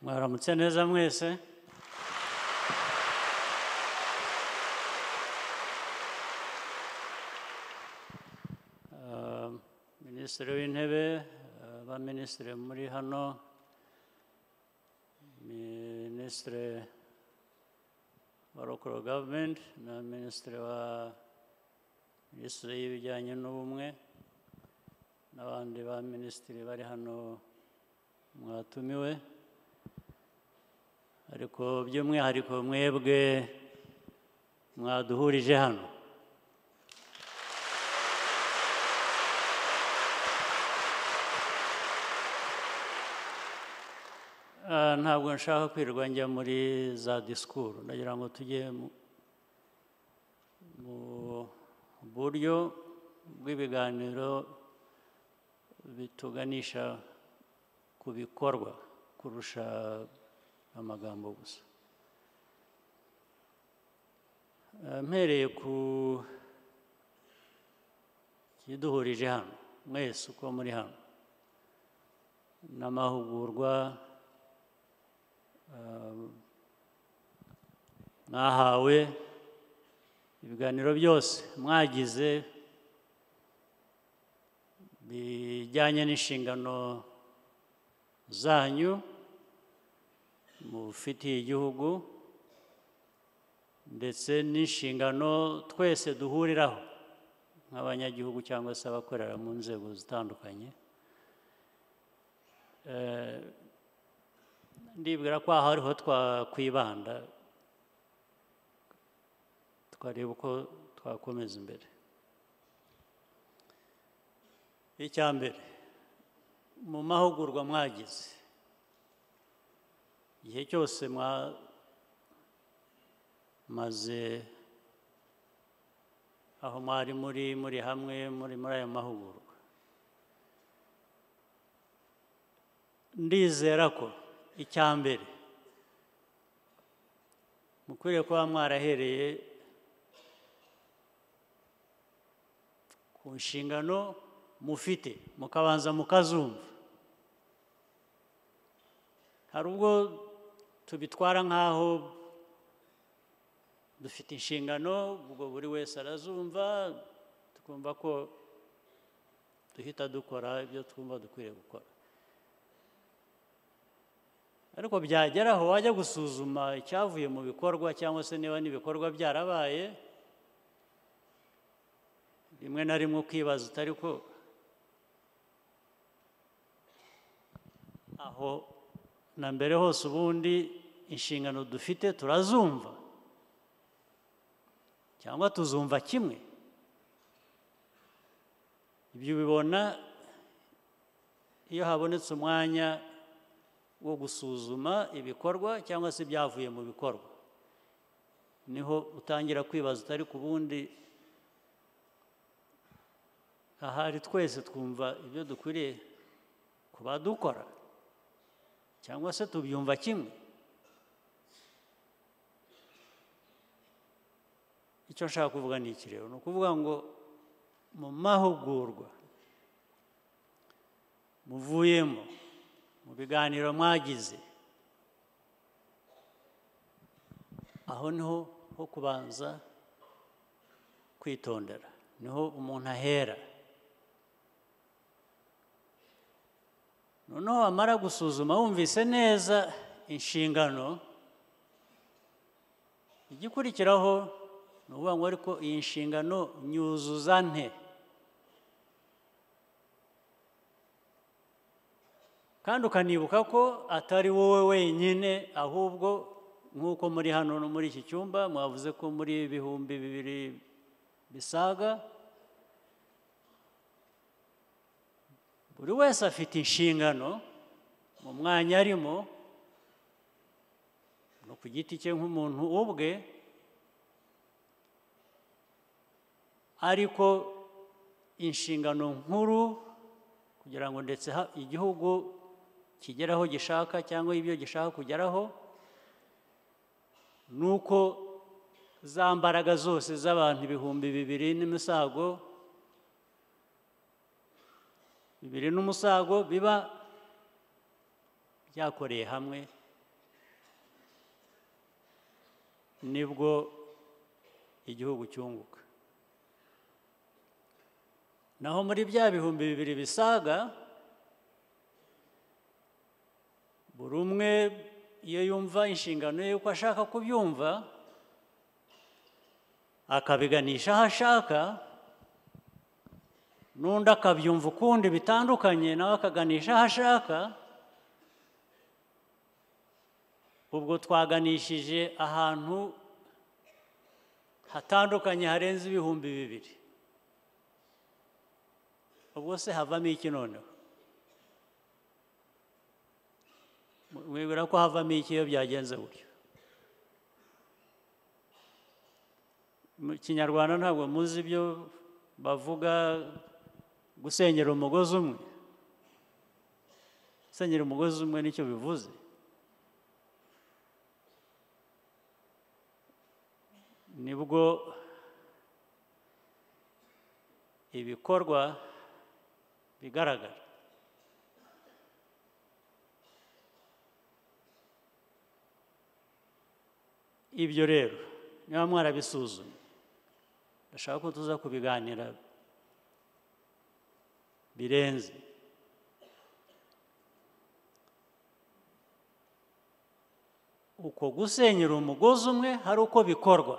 Mwaramutse neza mwese. Minisitiri w'Intebe, abaminisitiri muri hano, Minisitiri wa Local Government na Minisitiri wa Minisitiri y'ibijyanye n'ubumwe n'abandi ba minisitiri bari hano mwatumiwe, ariko by'umwihariko mwebwe mwaduhurije hano. Ntabwo nshaka kwirirwa njya muri za disikuru, ndagira ngo tujye mu buryo bw'ibiganiro bituganisha ku bikorwa kurusha amagambo gusa. Mpereye ku kiduhurije hano mwese uko muri hano n'amahugurwa mwahawe, ibiganiro byose mwagize bijyanye n'inshingano zanyu mufitiye igihugu ndetse n'inshingano twese duhuriraho nk'abanyagihugu cyangwa se abakorera mu nzego zitandukanye. Ndibwira ko aha ariho twakwibanda twareba uko twakomeza imbere. Icya mbere, mu mahugurwa mwagize, igihe cyose mwamaze aho mwari muri hamwe muri ayo mahugurwa, ndizera ko icya mbere mukwiriye kuba mwarahereye ku nshingano mufite mukabanza mukazumva. Hari ubwo tubitwara nk'aho dufite inshingano, ubwo buri wese arazumva tukumva ko duhita dukora ibyo twumva dukwiriye gukora, ariko byageraho wajya gusuzuma icyavuye mu bikorwa cyangwa se niba n'ibikorwa byarabaye, rimwe na rimwe ukibaza utari ko aho na mbere hose ubundi inshingano dufite turazumva cyangwa tuzumva kimwe. Ibyo ubibona iyo habonetse umwanya wo gusuzuma ibikorwa cyangwa se ibyavuye mu bikorwa, niho utangira kwibaza utari ku bundi ahari twese twumva ibyo dukwiriye kuba dukora cyangwa se tubyumva kimwe. Icyo nshaka kuvuga ni iki rero, ni ukuvuga ngo mu mahugurwa muvuyemo, mu biganiro mwagize, aho niho ho kubanza kwitondera, niho umuntu ahera. Noneho wamara gusuzuma wumvise neza inshingano, igikurikiraho ni ukuvuga ngo ariko iyi nshingano nyuzuza nte? Kandi ukanibuka ko atari wowe wenyine, ahubwo nk'uko muri hano no muri iki cyumba mwavuze ko muri 2,000 bisaga, buri wese afite inshingano mu mwanya arimo no ku giti cye nk'umuntu ubwe, ariko inshingano nkuru kugira ngo ndetse igihugu kigeraho gishaka cyangwa ibyo gishaka kugeraho, ni uko za mbaraga zose z'abantu 2,000 n'imisago 2 n'umusago biba byakoreye hamwe nibwo igihugu cyunguka. Naho muri bya 2,000 bisaga, buri umwe iyo yumva inshingano ye uko ashaka kubyumva akabiganisha aho ashaka, n'undi akabyumva ukundi bitandukanye nawe akaganisha aho ashaka, ubwo twaganishije ahantu hatandukanye harenze 2,000. ubwo se havamo iki noneho? Mwibwira ko havamo iki iyo byagenze gutyo? Mu Kinyarwanda ntabwo muzi ibyo bavuga gusenyera umugozi umwe. Gusenyera umugozi umwe nicyo bivuze. Nibwo ibikorwa bigaragara. Ibyo rero niba mwarabisuzumye, ndashaka ko tuza kubiganira birenze. Uko gusenyera umugozi umwe hari uko bikorwa.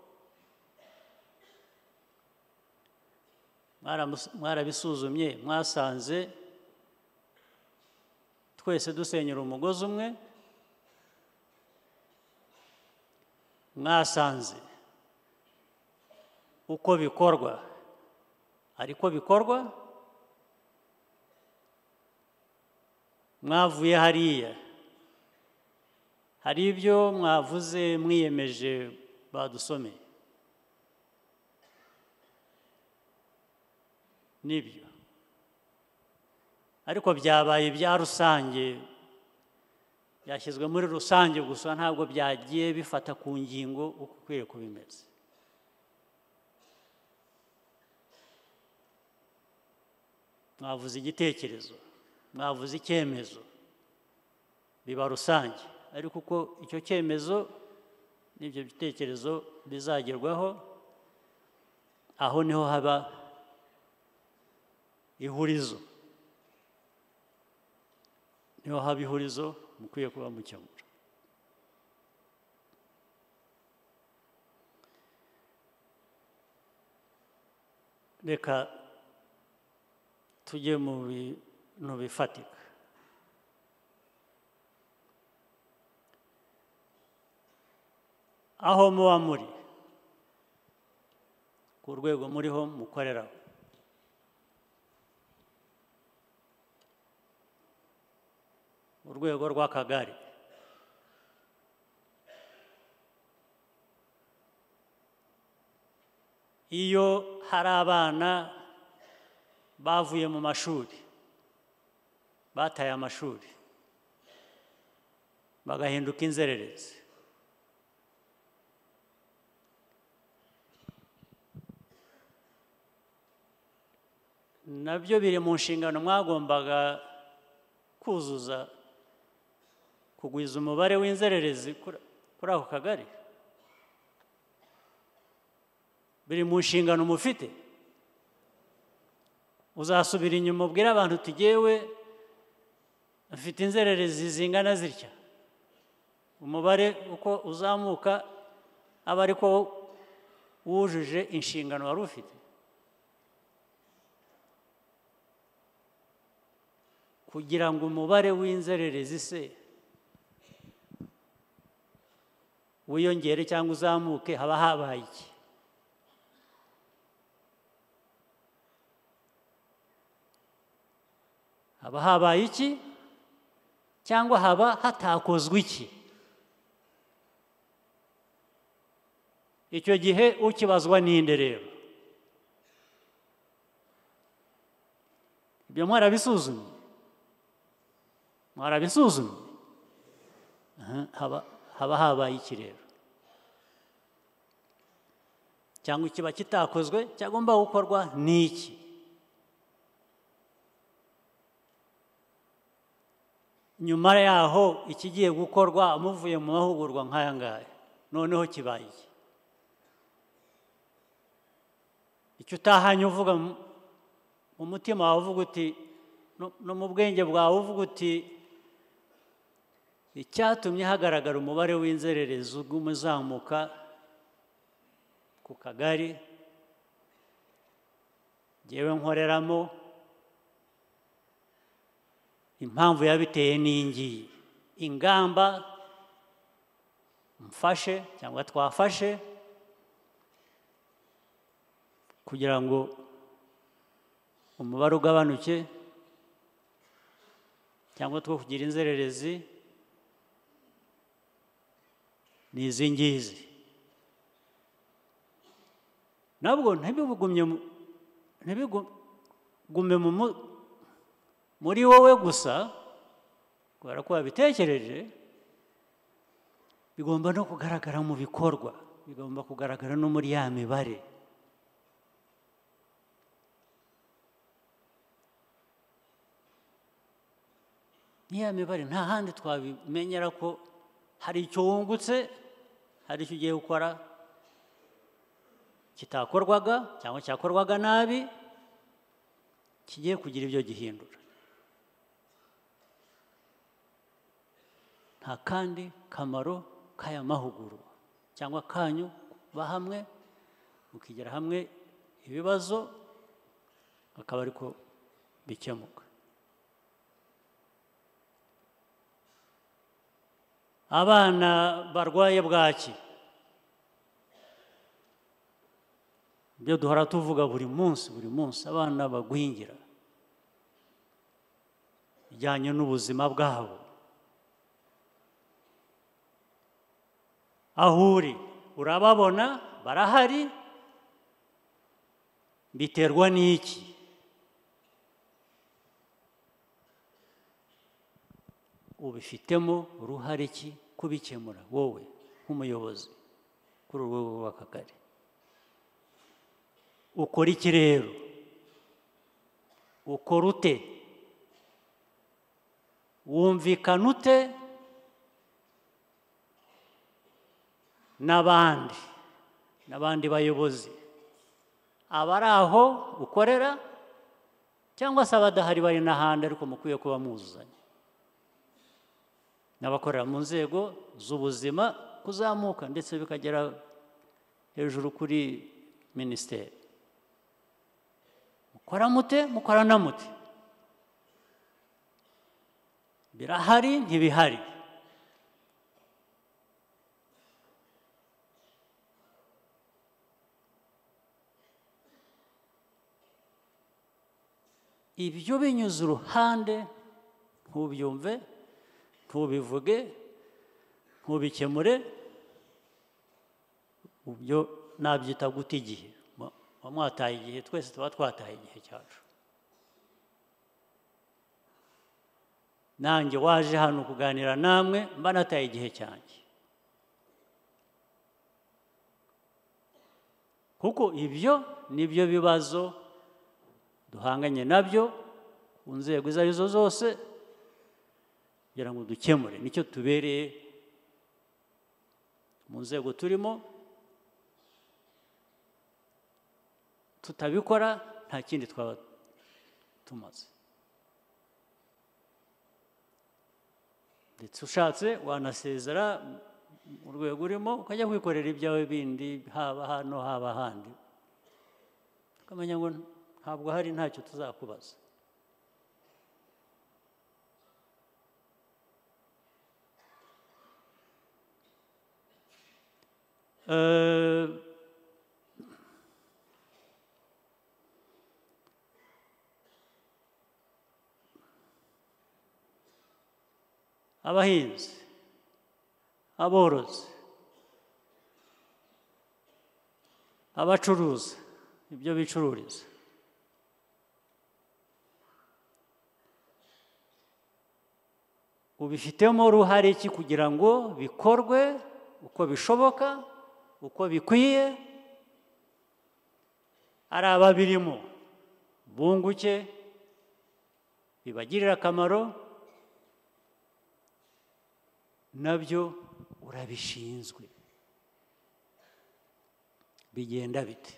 Mwarabisuzumye, mwasanze twese dusenyera umugozi umwe, mwasanze uko bikorwa ariko bikorwa, mwavuye hariya hari ibyo mwavuze mwiyemeje badusomeye, nibyo ariko byabaye ibya rusange, byashyizwe muri rusange gusa, ntabwo byagiye bifata ku ngingo uko ukwiye kuba bimeze. Mwavuze igitekerezo, mwavuze icyemezo, biba rusange, ariko uko icyo cyemezo n'ibyo bitekerezo bizagerwaho, aho niho haba ihurizo, niho haba ihurizo mukwiye kuba mukemura. Reka tujye mu bintu bifatika. Aho muba muri, ku rwego muriho mukoreraho, urwego rw'akagari, iyo hari abana bavuye mu mashuri, bataye amashuri, bagahinduka inzererezi, nabyo biri mu nshingano mwagombaga kuzuza, kugwiza umubare w'inzererezi kuri ako kagari. Biri mu nshingano mufite. Uzasubira inyuma ubwira abantu uti jyewe afite inzererezi zingana zitya, umubare uko uzamuka aba ariko wujuje inshingano wari ufite. Kugira ngo umubare w'inzererezi se wiyongere cyangwa uzamuke, haba habaye iki? Haba habaye iki cyangwa haba hatakozwe iki? Icyo gihe ukibazwa ninde rero? Ibyo mwarabisuzumye? Mwarabisuzumye? Haba habaye iki rero? Cyangwa ikiba kitakozwe cyagomba gukorwa ni iki? Nyuma yaho ikigiye gukorwa muvuye mu mahugurwa nk'aya ngaya noneho kibaye iki? icyo utahanye uvuga mu mutima wawe uvuga uti no mu bwenge bwawe uvuga uti icyatumye hagaragara umubare w'inzererezi uzamuka ku kagari njyewe nkoreramo, impamvu yabiteye n'ingiyi, ingamba mfashe cyangwa twafashe kugira ngo umubare ugabanuke cyangwa two kugira inzererezi ni izi ngizi. nabwo ntibigume muri wowe gusa kubera ko wabitekereje, bigomba no kugaragara mu bikorwa, bigomba kugaragara no muri ya mibare. niya mibare nta handi twabimenyera ko hari icyo wungutse, hari icyo ugiye gukora kitakorwaga cyangwa cyakorwaga nabi, kigiye kugira ibyo gihindura. nta kandi kamaro k'aya mahugurwa cyangwa kanyu kuba hamwe mukigira hamwe ibibazo akaba ariko bikemuka. abana barwaye bwaki, ibyo duhora tuvuga buri munsi, abana bagwingira, bijyanye n'ubuzima bwabo. aho uri urababona, barahari, biterwa n'iki? ubifitemo uruhare ki kubikemura wowe nk'umuyobozi kuri urwego rw'akagari? ukora iki rero? ukora ute? wumvikana ute n'abandi bayobozi, abari aho ukorera cyangwa se abadahari bari n'ahandi ariko mukwiye kuba muzuzanya, n'abakorera mu nzego z'ubuzima kuzamuka ndetse bikagera hejuru kuri minisiteri. mukora mute? mukorana mute? birahari ntibihari? ibyo binyuze uruhande ntubyumve, ntubivuge, ntubikemure, ibyo nabyita guta igihe. mwataye igihe, twese tuba twataye igihe cyacu. nanjye waje hano kuganira namwe mba nataye igihe cyanjye, kuko ibyo nibyo bibazo duhanganye nabyo ku nzego izo arizo zose kugira ngo dukemure. nicyo tubereye mu nzego turimo, tutabikora nta kindi twaba tumaze. ndetse ushatse wanasezera mu rwego urimo ukajya kwikorera ibyawe bindi, haba hano haba ahandi, ukamenya ngo ntabwo hari ntacyo tuzakubaza. abahinzi, aborozi, abacuruza ibyo bicururiza, ubifitemo uruhare ki kugira ngo bikorwe uko bishoboka, uko bikwiye, ari ababirimo bunguke, bibagirire akamaro, nabyo urabishinzwe. bigenda bite?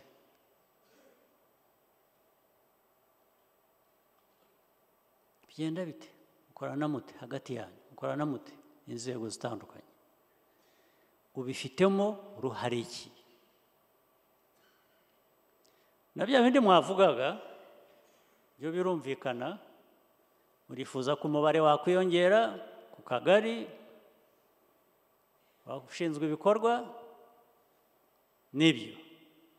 Bigenda bite? Mukorana mute hagati yanyu? Mukorana mute inzego zitandukanye? Ubifitemo uruhare iki? Na bya bindi mwavugaga byo birumvikana, murifuza ko umubare wakwiyongera ku kagari, ushinzwe ibikorwa n'ibyo.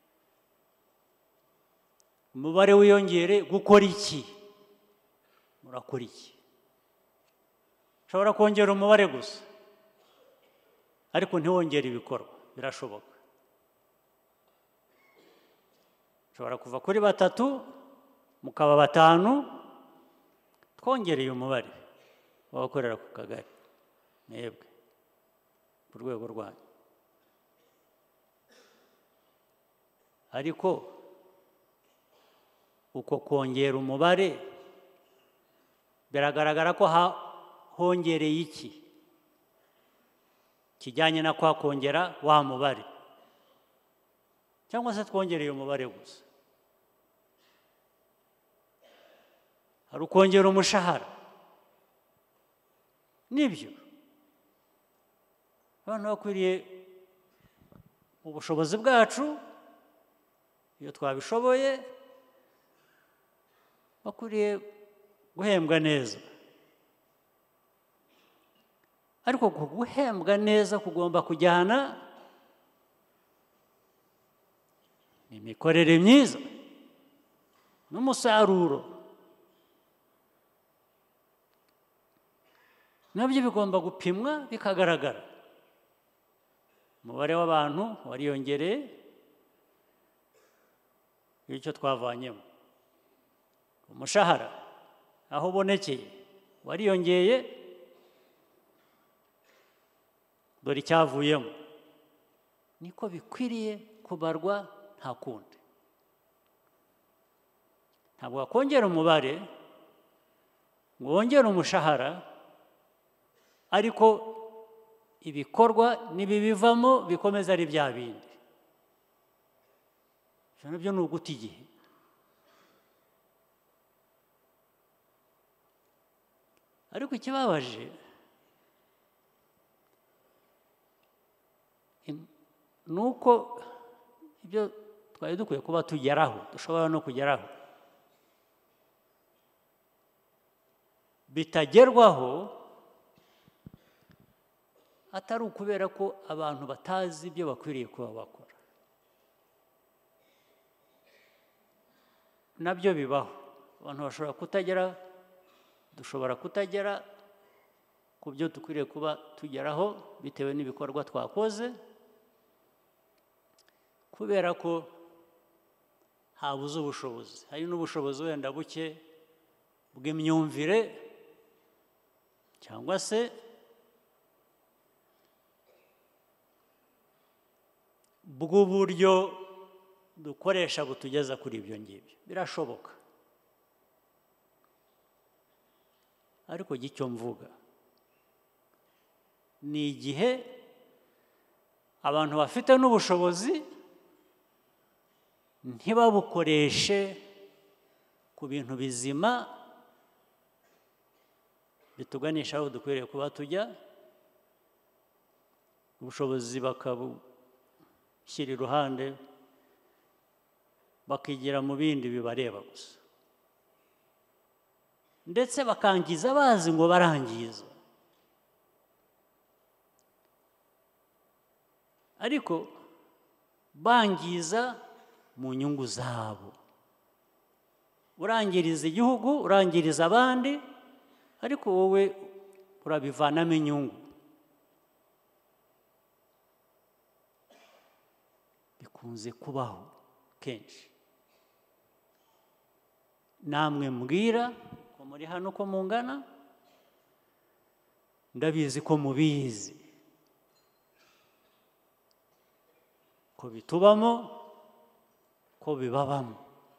Umubare wiyongere, gukora iki? Murakora iki? Ushobora kongera umubare gusa ariko ntiwongere ibikorwa, birashoboka. Ushobora kuva kuri 3 mukaba 5, twongereye umubare w'abakorera ku kagari mwebwe ku rwego rwanyu. Ariko uko kongera umubare biragaragara ko hongereye iki kijyanye na kwa kongera wa mubare, cyangwa se twongereye umubare gusa? Hari ukongera umushahara, nibyo abantu bakwiriye mu bushobozi bwacu, iyo twabishoboye, bakwiriye guhembwa neza. Ariko guhembwa neza kugomba kujyana n'imikorere myiza n'umusaruro. Nabyo bigomba gupimwa bikagaragara. Umubare w'abantu wariyongereye, icyo twavanyemo. Umushahara aho ubonekeye wariyongeye, dore icyavuyemo. Niko bikwiriye kubarwa, nta kundi. Ntabwo wakongera umubare ngo wongere umushahara ariko ibikorwa n'ibibivamo bikomeza ari bya bindi. Ibyo nabyo ni uguta igihe. Ariko ikibabaje ni uko ibyo twari dukwiye kuba tugeraho, dushobora no kugeraho, bitagerwaho, atari ukubera ko abantu batazi ibyo bakwiriye kuba bakora. Nabyo bibaho. Abantu dushobora kutagera ku byo dukwiriye kuba tugeraho bitewe n'ibikorwa twakoze, kubera ko habuze ubushobozi. Hari n'ubushobozi wenda buke bw'imyumvire cyangwa se bw'uburyo dukoresha butugeza kuri ibyo ngibyo. Birashoboka. Ariko icyo mvuga ni igihe abantu bafite n'ubushobozi ntibabukoreshe ku bintu bizima bituganisha aho dukwiriye kuba tujya, ubushobozi bakabushyira iruhande bakigira mu bindi bibareba gusa, ndetse bakangiza bazi ngo barangiza. Ariko bangiza mu nyungu zabo. Urangiriza igihugu, urangiriza abandi, ariko wowe urabivanamo inyungu. Bikunze kubaho kenshi. Namwe mbwira ko muri hano ko mungana, ndabizi ko mubizi, ko bitubamo, ko bibabamo.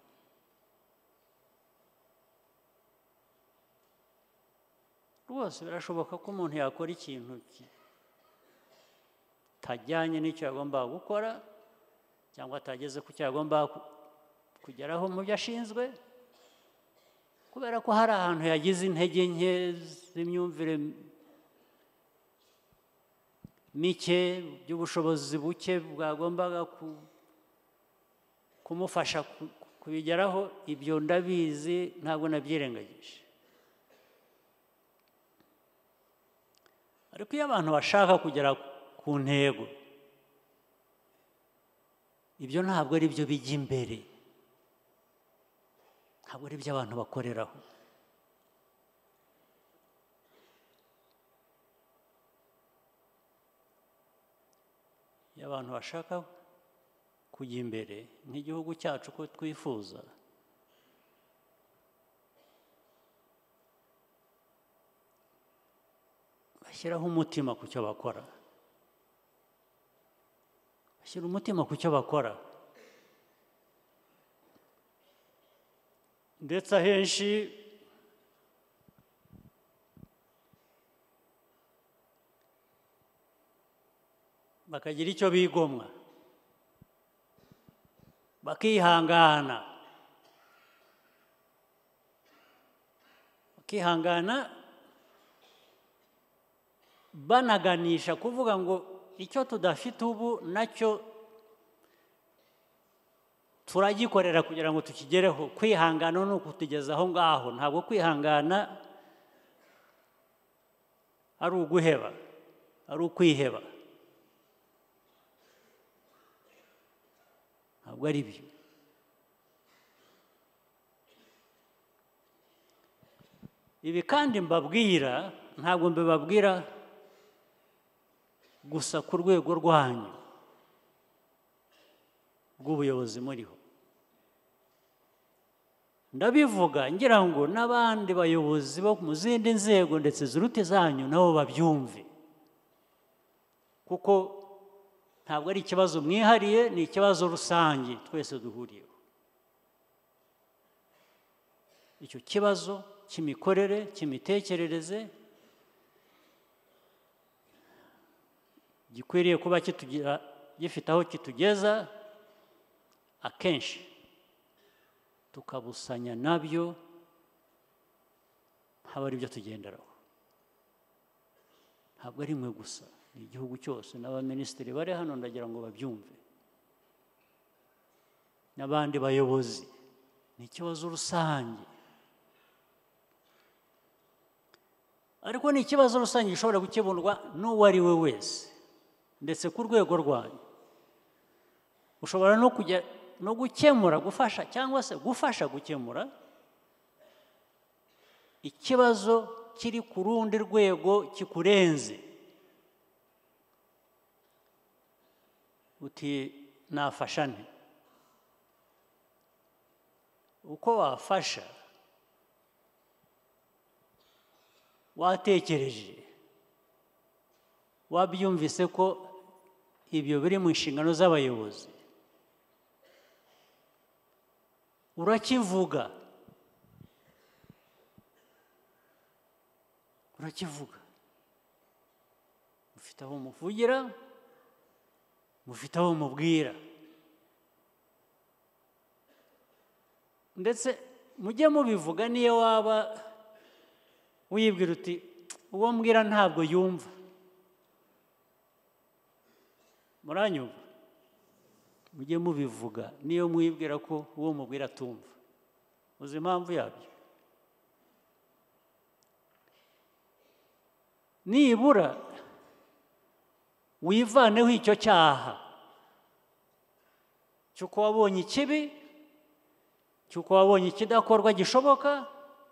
Rwose birashoboka ko umuntu yakora ikintu kitajyanye n'icyo yagombaga gukora, cyangwa atageze ku cyo yagomba kugeraho mu byo ashinzwe, kubera ko hari ahantu yagize intege nke z'imyumvire mike, by'ubushobozi buke bwagombaga kumufasha kubigeraho. Ibyo ndabizi, ntabwo nabyirengagije. ariko iyo abantu bashaka kugera ku ntego, ibyo ntabwo ari byo bijya imbere, ntabwo ari byo abantu bakoreraho. iyo abantu bashaka kujya imbere nk'igihugu cyacu ko twifuza, bashyiraho umutima ku cyo bakora, bashyira umutima ku cyo bakora. ndetse ahenshi bakagira icyo bigomwa, bakihangana banaganisha kuvuga ngo icyo tudafite ubu nacyo turagikorera kugira ngo tukigereho. Kwihangana ni ukutugeza aho ngaho, ntabwo kwihangana ari uguheba, ari ukwiheba, ntabwo ari byo. ibi kandi mbabwira, ntabwo mbibabwira gusa ku rwego rwanyu rw'ubuyobozi muriho, ndabivuga ngira ngo n'abandi bayobozi bo mu zindi nzego ndetse ziruta izanyu nabo babyumve, kuko ntabwo ari ikibazo mwihariye, ni ikibazo rusange twese duhuriyeho. icyo kibazo cy'imikorere, cy'imitekerereze gikwiriye kuba gifite aho kitugeza, akenshi tukabusanya nabyo, haba ari byo tugenderaho. ntabwo ari mwe gusa, ni igihugu cyose, n'abaminisitiri bari hano ndagira ngo babyumve, n'abandi bayobozi. ni ikibazo rusange, ariko ni ikibazo rusange gishobora gukemurwa n'uwo ari we wese, ndetse ku rwego rwanyu. ushobora no gukemura, gufasha cyangwa se gufasha gukemura ikibazo kiri ku rundi rwego kikurenze. uti nafasha nte? uko wafasha, watekereje, wabyumvise ko ibyo biri mu nshingano z'abayobozi, urakivuga, mufite aho muvugira, mufite aho mubwira, ndetse mujye mubivuga. niyo waba wibwira uti uwo mbwira ntabwo yumva, muranyumva, mujye mubivuga niyo mwibwira ko uwo mubwira atumva. uzi impamvu yabyo? nibura wivaneho icyo cyaha cy'uko wabonye ikibi, cy'uko wabonye ikidakorwa gishoboka,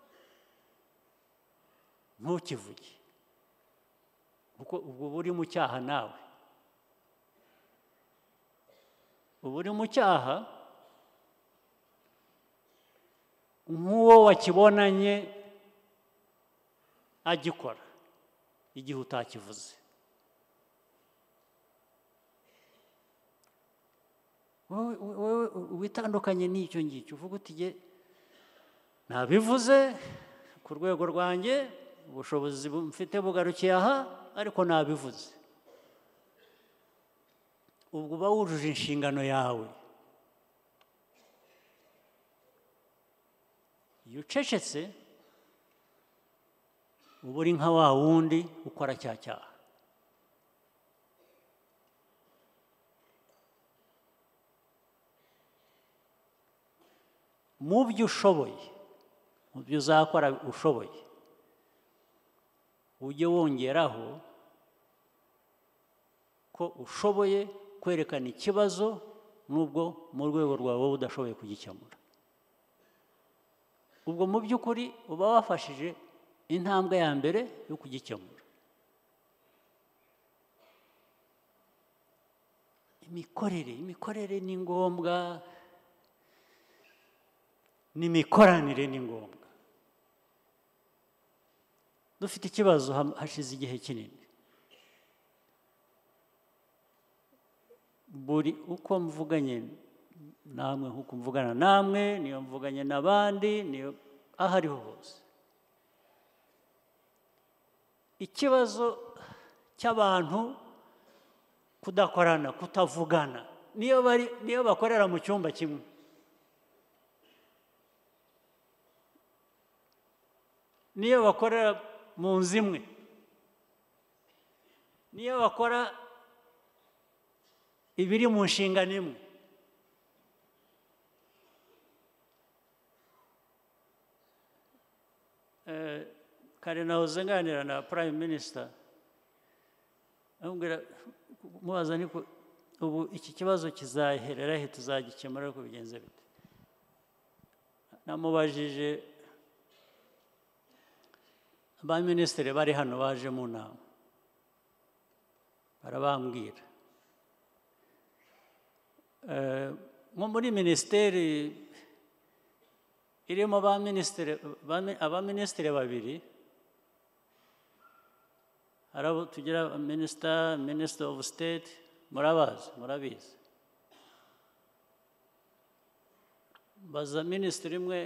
ntukivuge, kuko ubwo buri mu cyaha nawe, uba uri mu cyaha nk'uwo wakibonanye agikora igihe utakivuze. wowe witandukanye n'icyo ngicyo, uvuga uti nabivuze ku rwego rwanjye, ubushobozi mfite bugarukiye aha, ariko nabivuze. ubwo uba wujuje inshingano yawe. iyo ucecetse uba uri nka wa wundi ukora cya cyaha. mu byo ushoboye, mu byo uzakora ushoboye, ujye wongeraho ko ushoboye kwerekana ikibazo nubwo mu rwego rwawe wowe udashoboye kugikemura. ubwo mu by'ukuri uba wafashije intambwe ya mbere yo kugikemura. imikorere ni ngombwa, n'imikoranire ni ngombwa. dufite ikibazo hashize igihe kinini. buri uko mvuganye namwe, nk'uko mvugana namwe, niyo mvuganye n'abandi, niyo aho ariho hose, ikibazo cy'abantu kudakorana, kutavugana, niyo bakorera mu cyumba kimwe, niyo bakorera mu nzu imwe, niyo bakora ibiri mu nshingano imwe, kare nahoze nganira na Prime Minister amubwira, mubaza niko ubu iki kibazo kizaherera he, tuzagikemura ariko bigenze bite. namubajije ba minisitiri bari hano baje mu nama, barabambwira nko muri minisiteri irimo abaminisitiri babiri, hari abo tugira Minister of State, murabizi. baza minisitiri imwe,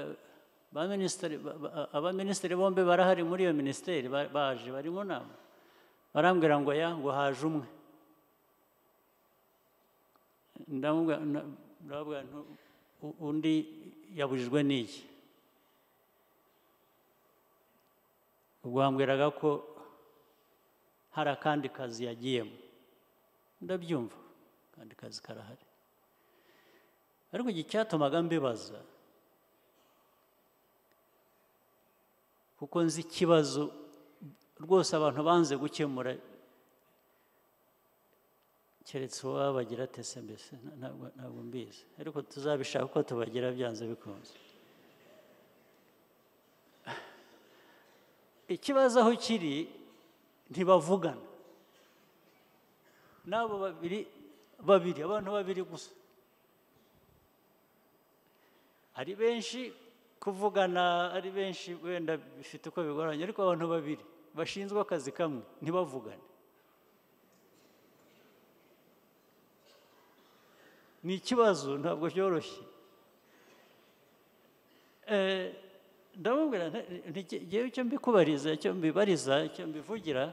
abaminisitiri bombi barahari muri iyo minisiteri, baje bari mu nama, barambwira ngo ngo haje umwe. ndababwira undi yabujijwe n'iki? ubwo bambwiraga ko hari akandi kazi yagiyemo. ndabyumva, akandi kazi karahari, ariko iki cyatumaga mbibaza, kuko nzi ikibazo rwose abantu banze gukemura, keretse uwaba bagira tese, mbese ntabwo mbizi, ariko tuzabishaka ko tubagira byanze bikunze. ikibazo aho kiri, ntibavugana n'abo abantu babiri gusa. ari benshi kuvugana, ari benshi wenda bifite uko bigoranye, ariko abantu babiri bashinzwe akazi kamwe ntibavugane, ni ikibazo, ntabwo cyoroshye. ndamubwira ngewe icyo mbikubariza, icyo mbibariza, icyo mbivugira,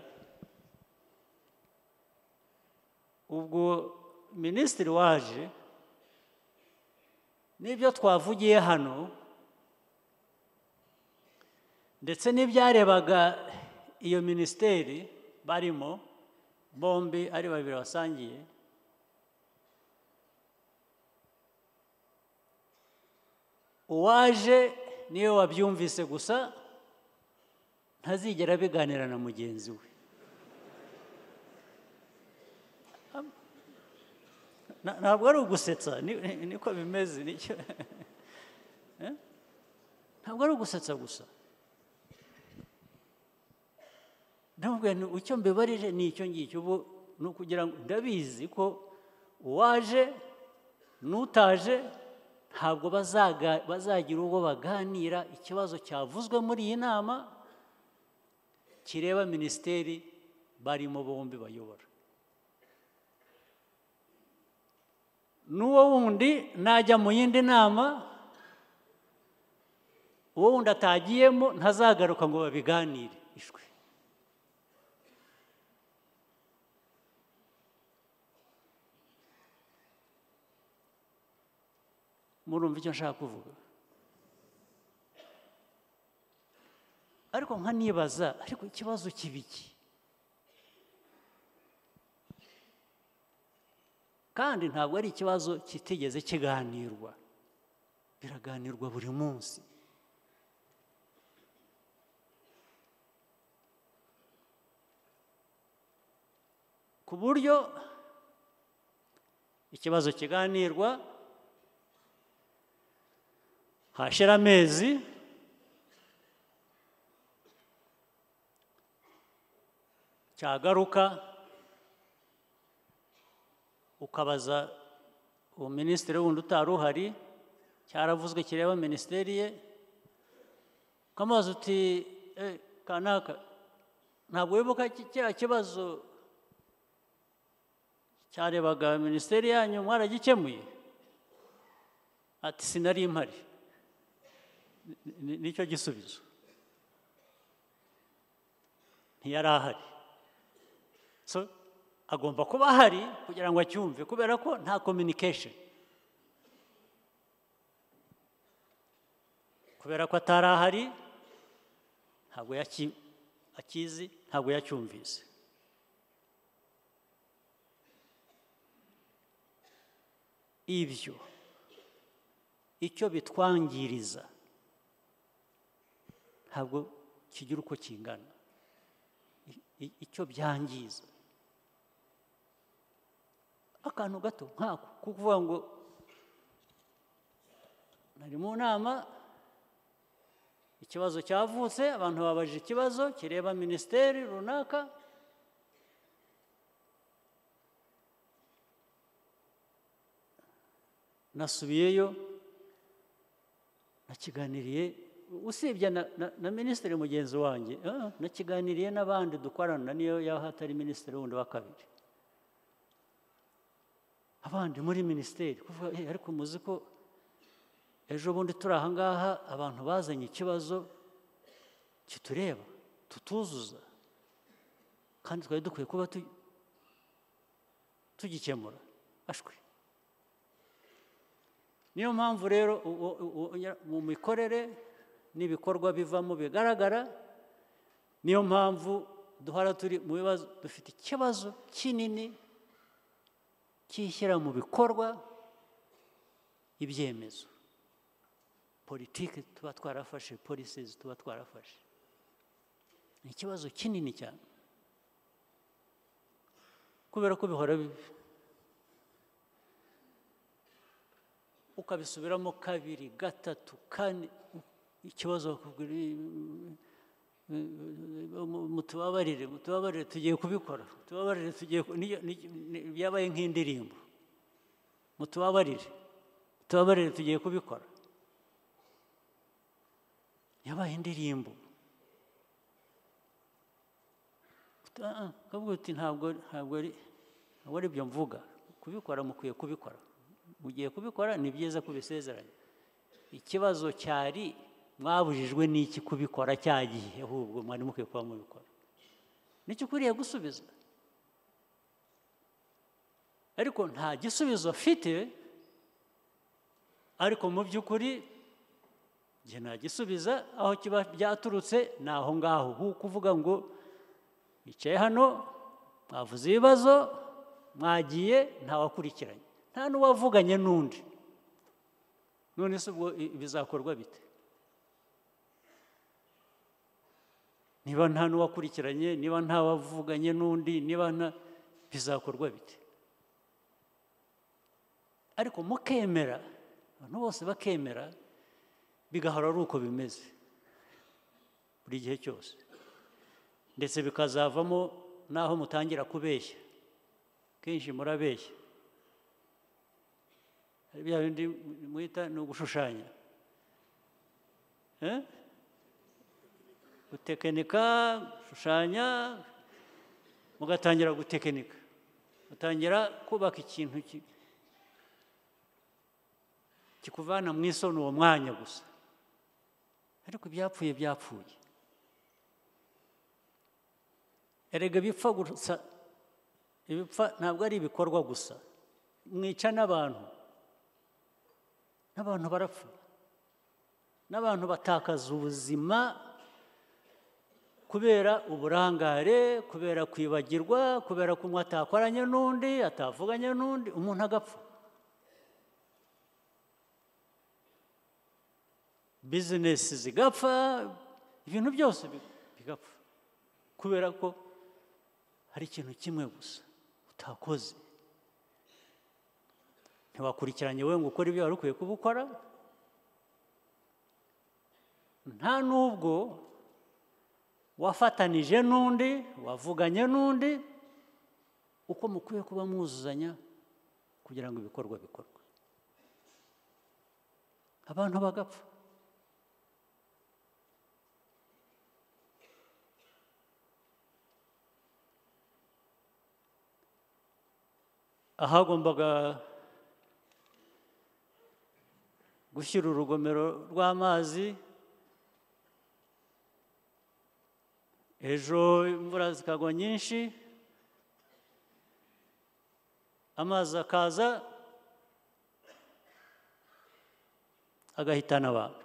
ubwo minisitiri waje n'ibyo twavugiye hano ndetse n'ibyarebaga iyo minisiteri barimo bombi ari babiri basangiye, uwaje niyo wabyumvise gusa, ntazigera biganira na mugenzi we. ntabwo ari ugusetsa, niko bimeze. ntabwo ari ugusetsa gusa. ndamubwira icyo mbibarije ni icyo ngicyo. ubu ni ukugira ngo ndabizi ko uwaje n'utaje ntabwo bazagira ubwo baganira ikibazo cyavuzwe muri iyi nama kireba minisiteri barimo bombi bayobora. n'uwo wundi najya mu yindi nama, uwo wundi atagiyemo ntazagaruka ngo babiganire ishwe. murumva icyo nshaka kuvuga. Ariko nkanibaza, ariko ikibazo kibiki? Kandi ntabwo ari ikibazo kitigeze kiganirwa, biraganirwa buri munsi. Ku buryo ikibazo kiganirwa, hashira amezi, cyagaruka ukabaza uwo minisitiri wundi utari uhari, cyaravuzwe kireba minisiteri ye, ukamubaza uti kanaka, ntabwo wibuka kiriya kibazo cyarebaga minisiteri yanyu mwaragikemuye? Ati sinari mpari. Nicyo gisubizo, ntiyari ahari. So agomba kuba ahari kugira ngo acyumve, kubera ko nta communication. Kubera ko atari ahari, ntabwo akizi, ntabwo yacyumvise. Ibyo icyo bitwangiriza ntabwo kigira uko kingana. Icyo byangiza, akantu gato nkako kuvuga ngo nari mu nama, ikibazo cyavutse, abantu babajije ikibazo kireba minisiteri runaka, nasubiyeyo, nakiganiriye, usibye na minisitiri mugenzi wanjye, nakiganiriye n'abandi dukorana, niyo yaho hatari minisitiri wundi wa kabiri, abandi muri minisiteri, kuvuga ariko muzi ko ejo bundi turi aha ngaha abantu bazanye ikibazo kitureba tutuzuza, kandi twari dukwiye kuba tugikemura. Ashwe. Niyo mpamvu rero mu mikorere n'ibikorwa bivamo bigaragara, niyo mpamvu duhora turi mu bibazo, dufite ikibazo kinini cyishyira mu bikorwa ibyemezo, politiki tuba twarafashe, policies tuba twarafashe. Ni ikibazo kinini cyane, kubera ko bihora ukabisubiramo kabiri, gatatu, kane, ikibazo mutubabarire tugiye kubikora, mutubabarire tugiye, byabaye nk'indirimbo, mutubabarire tugiye kubikora, yabaye indirimbo. Kavuga uti ntabwo ari byo mvuga, kubikora mukwiye kubikora, mugiye kubikora, ni byiza kubisezeranya. Ikibazo cyari mwabujijwe n'iki kubikora cyagiye, ahubwo mwari mukwiye kuba mubikora, nicyo ukwiriye gusubiza. Ariko nta gisubizo afite, ariko mu by'ukuri njye nagisubiza, aho kiba byaturutse ni aho ngaho, kuvuga ngo bicaye hano mwavuze ibibazo, mwagiye ntawakurikiranye, nta n'uwavuganye n'undi. None se ubwo bizakorwa bite? Niba nta n'uwakurikiranye, niba nta wavuganye n'undi, bizakorwa bite? Ariko mukemera, abantu bose bakemera, bigahora ari uko bimeze buri gihe cyose, ndetse bikazavamo n'aho mutangira kubeshya. Kenshi murabeshya, hari bya bindi mwita ni ugushushanya, gutekinika, gushushanya, mugatangira gutekinika, mutangira kubaka ikintu kikuvana mu isoni uwo mwanya gusa, ariko ibyapfuye byapfuye. Erega bipfa gusa, ibipfa ntabwo ari ibikorwa gusa, mwica n'abantu. n'abantu barapfa, n'abantu batakaza ubuzima kubera uburangare, kubera kwibagirwa, kubera ko umwe atakoranye n'undi, atavuganye n'undi, umuntu agapfa. Bizinesi zigapfa, ibintu byose bigapfa kubera ko hari ikintu kimwe gusa utakoze. Ntiwakurikiranye wowe ngo ukore ibyo wari ukwiye kuba ukora, nta n'ubwo wafatanije n'undi, wavuganye n'undi uko mukwiye kuba mwuzuzanya kugira ngo ibikorwa bikorwe. Abantu bagapfa. Ahagombaga gushyira urugomero rw'amazi, ejo imvura zikagwa nyinshi, amazi akaza agahitana abantu.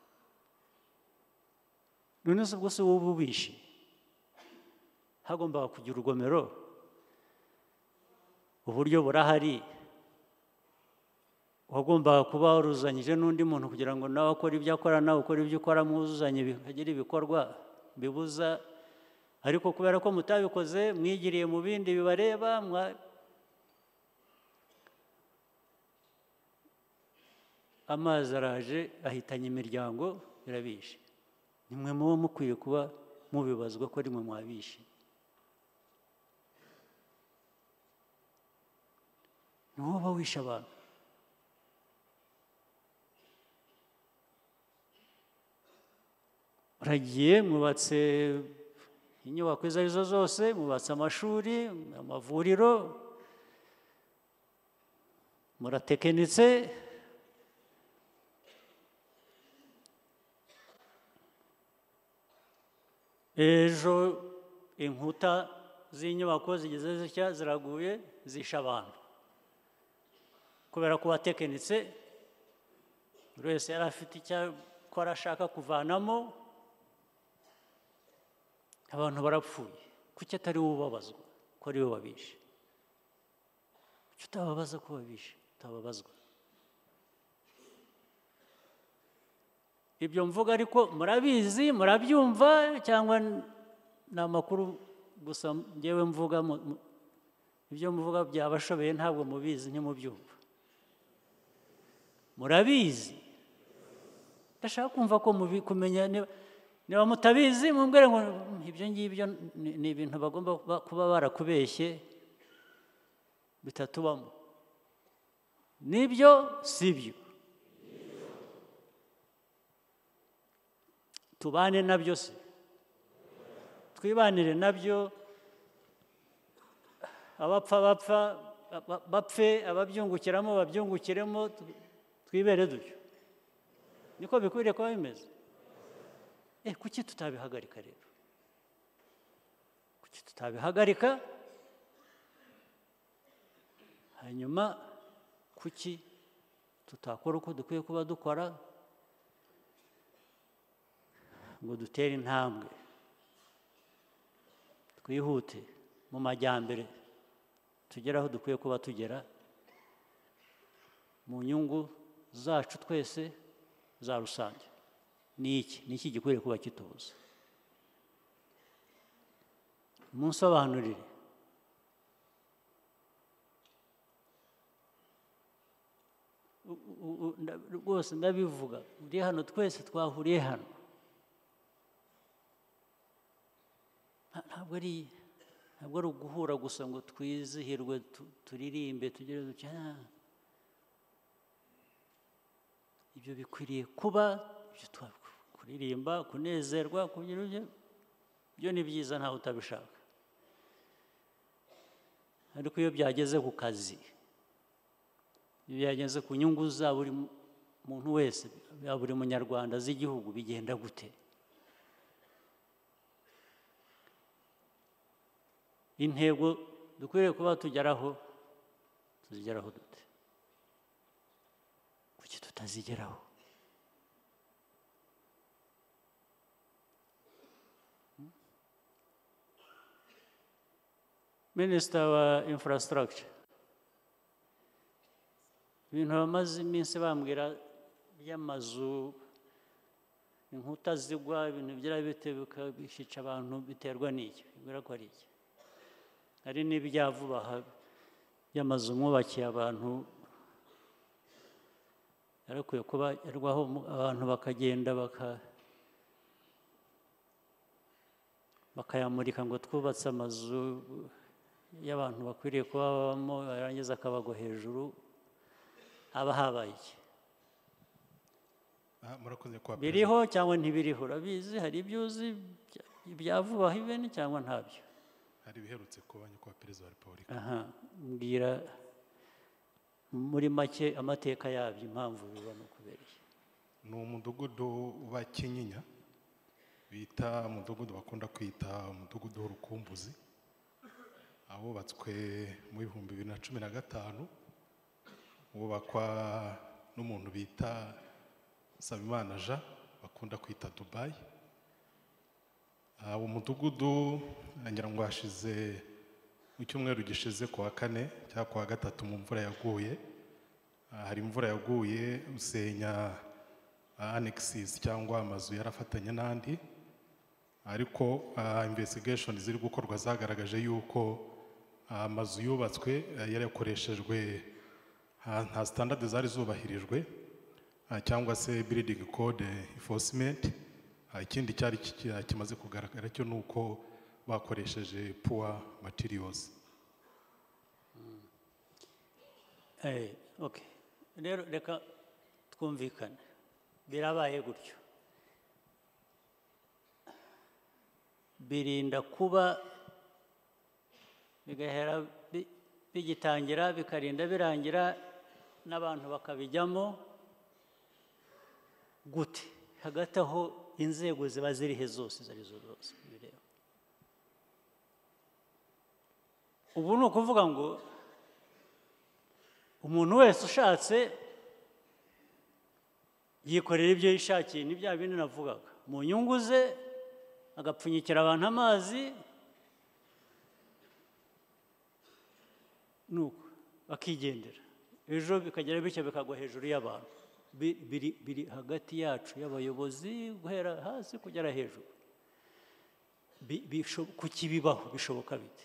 None se ubwo se wowe ubishe? Hagombaga kugira urugomero, uburyo burahari, wagombaga kuba waruzanyije n'undi muntu kugira ngo nawe akore ibyo akora, nawe ukore ibyo ukora, mwuzuzanye bikagira ibikorwa bibuza. Ariko kubera ko mutabikoze, mwigiriye mu bindi bibareba, amazi araje ahitanye imiryango, birabishe. Nimwe muba mukwiye kuba mubibazwa ko rimwe mwabishe. Ni wowe uba wishe abantu. Uragiye, mwubatse inyubako izo arizo zose, mwubatse amashuri, amavuriro, muratekenitse, ejo inkuta z'inyubako zigeze zitya ziraguye, zishe abantu kubera ko watekenitse, buri wese yari afite icyo akora ashaka kuvanamo, abantu barapfuye. Kuki atari wowe ubabazwa ko ari wowe wabishe? Kuki utababaza ko wabishe, utababazwa? Ibyo mvuga ariko murabizi, murabyumva, cyangwa ni amakuru gusa njyewe mvuga? Ibyo mvuga byabashobeye ntabwo mubizi, ntimubyumva. Murabizi. Ndashaka kumva ko kumenya, niba mutabizi mumbwire ngo ibyo ngibyo ni ibintu bagomba kuba barakubeshye bitatubamo. Nibyo sibyo? Tubane nabyo se, twibanire nabyo, abapfa bapfa bapfe, ababyungukiramo babyungukiremo, twibere dutyo. Niko bikwiriye kuba bimeze. Kuki tutabihagarika rero? Kuki tutabihagarika? Hanyuma kuki tutakora uko dukwiye kuba dukora ngo dutere intambwe, twihute mu majyambere, tugere aho dukwiye kuba tugera mu nyungu zacu twese za rusange? Ni iki gikwiriye kuba kitubuza? Munsobanurire. Rwose ndabivuga, uri hano, twese twahuriye hano, ntabwo ari uguhura gusa ngo twizihirwe, turirimbe, tugere dutya. Ibyo bikwiriye kuba, kuririmba, kunezerwa, kugira ibyo ni byiza, ntawe utabishaka. Ariko iyo byageze ku kazi, iyo byageze ku nyungu za buri muntu wese, ya buri munyarwanda, z'igihugu, bigenda gute? Intego dukwiriye kuba tugeraho, tuzigeraho dute? Kuki batazigeraho. Minisita wa infrastructure, ibintu bamaze iminsi bambwira by'amazu, inkuta zigwa, ibintu byarabite bishica abantu, biterwa n'iki? Bibwira ko ari iki? Hari n'ibya vuba aha by'amazu mwubakiye abantu, yarakwiye kuba yarwaho abantu bakagenda bakayamurika ngo twubatse amazu y'abantu bakwiriye kuba babamo, yarangiza akabagwa hejuru. Haba habaye iki? Biriho cyangwa ntibiriho? Urabizi, hari ibyo uzi ibya vuba even cyangwa ntabyo? Hari biherutse kuba nyakubahwa Perezida wa Repubulika. Mbwira muri make amateka yabyo, impamvu bibona kubereye. Ni umudugudu wa Kinyinya bita umudugudu bakunda kwita umudugudu w'urukumbuzi, awubatswe mu 2015, wubakwa n'umuntu bita Sabimana Jean bakunda kwita Dubai. Uwo mudugudu ngira ngo hashize mu cyumweru gishize ku wa 4 cyangwa ku wa 3 mu mvura yaguye, hari imvura yaguye usenya annexes cyangwa amazu yarafatanye n'andi, ariko investigation ziri gukorwa zagaragaje yuko amazu yubatswe yarakoreshejwe nta standard zari zubahirijwe cyangwa se building code enforcement. Ikindi cyari kimaze kugaragara cyo nuko bakoresheje poor materials. Okay, rero reka twumvikane, birabaye gutyo, birinda kuba bigahera bigitangira bikarinda birangira n'abantu bakabijyamo gute? Hagati aho inzego ziba zirihe zose zarizo zose bireba. Ubu ni ukuvuga ngo umuntu wese ushatse yikorera ibyo yishakiye, ni bya bindi navugaga, mu nyungu ze agapfunyikira abantu amazi, nuko bakigendera, ejo bikagera bityo bikagwa hejuru y'abantu. Biri hagati yacu y'abayobozi guhera hasi kugera hejuru. Kuki bibaho? Bishoboka bite?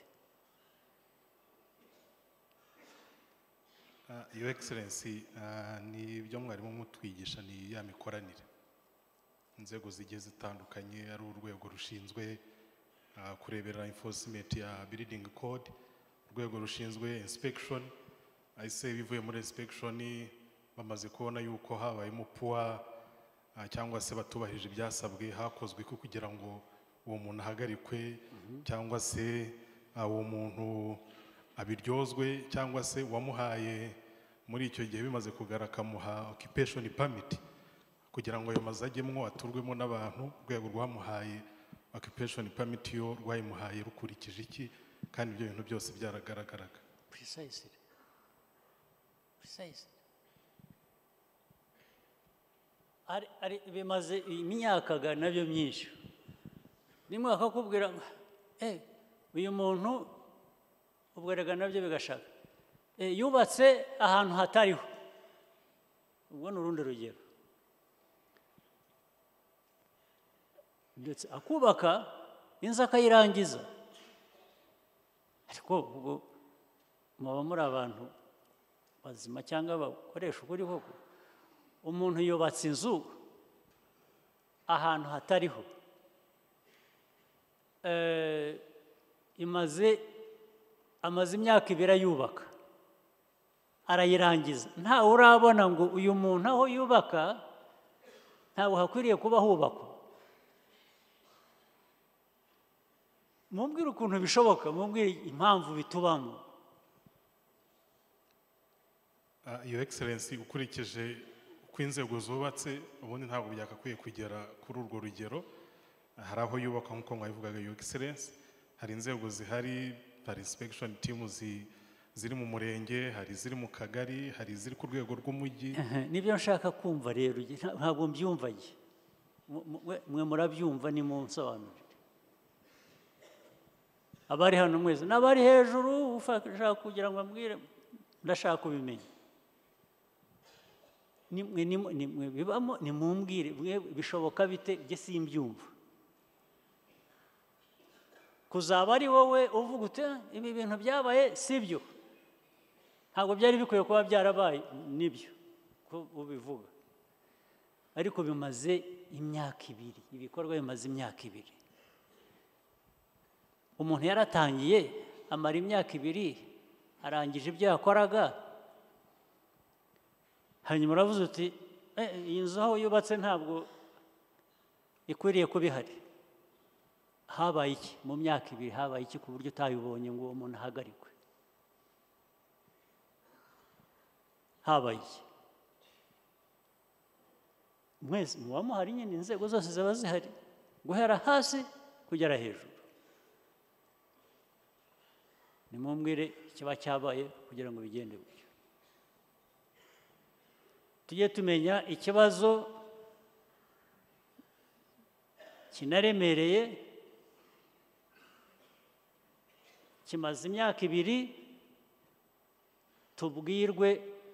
Your Excellency, ni ibyo mwarimu mutwigisha, ni ya mikoranire inzego zigiye zitandukanye, ari urwego rushinzwe kurebera enforcement ya building code, urwego rushinzwe inspection. Ahise bivuye muri inspection bamaze kubona yuko habayemo poor cyangwa se batubahirije ibyasabwe, hakozwe kugira ngo uwo muntu ahagarikwe cyangwa se uwo muntu abiryozwe, cyangwa se wamuhaye muri icyo gihe bimaze kugaragara akamuha occupation permit kugira ngo ayo mazu ajyemwo aturwemo n'abantu, urwego rwamuhaye occupation permit yo rwayimuhaye rukurikije iki, kandi ibyo bintu byose byaragaragaraga. Precisely. Ari bimaze imyaka nabyo myinshi, rimwe bakakubwira uyu muntu ubwerega nabyo bigashaka yubatse ahantu hatariho. Ubwo ni urundi rugero. Ndetse akubaka inzu akayirangiza, ariko ubwo muba muri abantu bazima cyangwa bakoresha ukuri koko? Umuntu yubatse inzu ahantu hatariho, amaze imyaka 2 ayubaka, arayirangiza, ntawe urabona ngo uyu muntu aho yubaka ntabwo hakwiriye kuba hubakwa. Mumbwire ukuntu bishoboka, mumbwire impamvu bitubamo. Your Excellency, ukurikije uko inzego zubatse ubundi ntabwo byakakwiye kugera kuri urwo rugero. Hari aho yubaka nk'uko mwabivugaga Your Excellency, hari inzego zihari, hari inspection team ziri mu murenge, hari iziri mu kagari, hari iziri ku rwego rw'umujyi. nibyo nshaka kumva rero, ntabwo mbyumva njye. Mwe murabyumva, ni mu nsobanurire. Abari hano mwese n'abari hejuru ushaka kugira ngo ambwire, ndashaka kubimenya. Nimwe bibamo, nimumbwire bishoboka bite, njye simbyumva. Kuzaba ari wowe uvuga uti ibi bintu byabaye sibyo, ntabwo byari bikwiye kuba byarabaye, nibyo ko ubivuga, ariko bimaze imyaka 2, ibikorwa bimaze imyaka 2. Umuntu yaratangiye amara imyaka 2 arangije ibyo yakoraga, hanyuma uravuze uti iyi nzu aho yubatse ntabwo ikwiriye kuba ihari. Habaye iki mu myaka 2? Habaye iki ku buryo utayibonye ngo uwo muntu ahagarikwe? Habaye iki? Mwese muba muhari nyine, inzego zose ziba zihari, guhera hasi kugera hejuru. Nimumbwire ikiba cyabaye kugira ngo bigende gutyo. Tujye tumenya ikibazo kinaremereye, kimaze imyaka 2, tubwirwe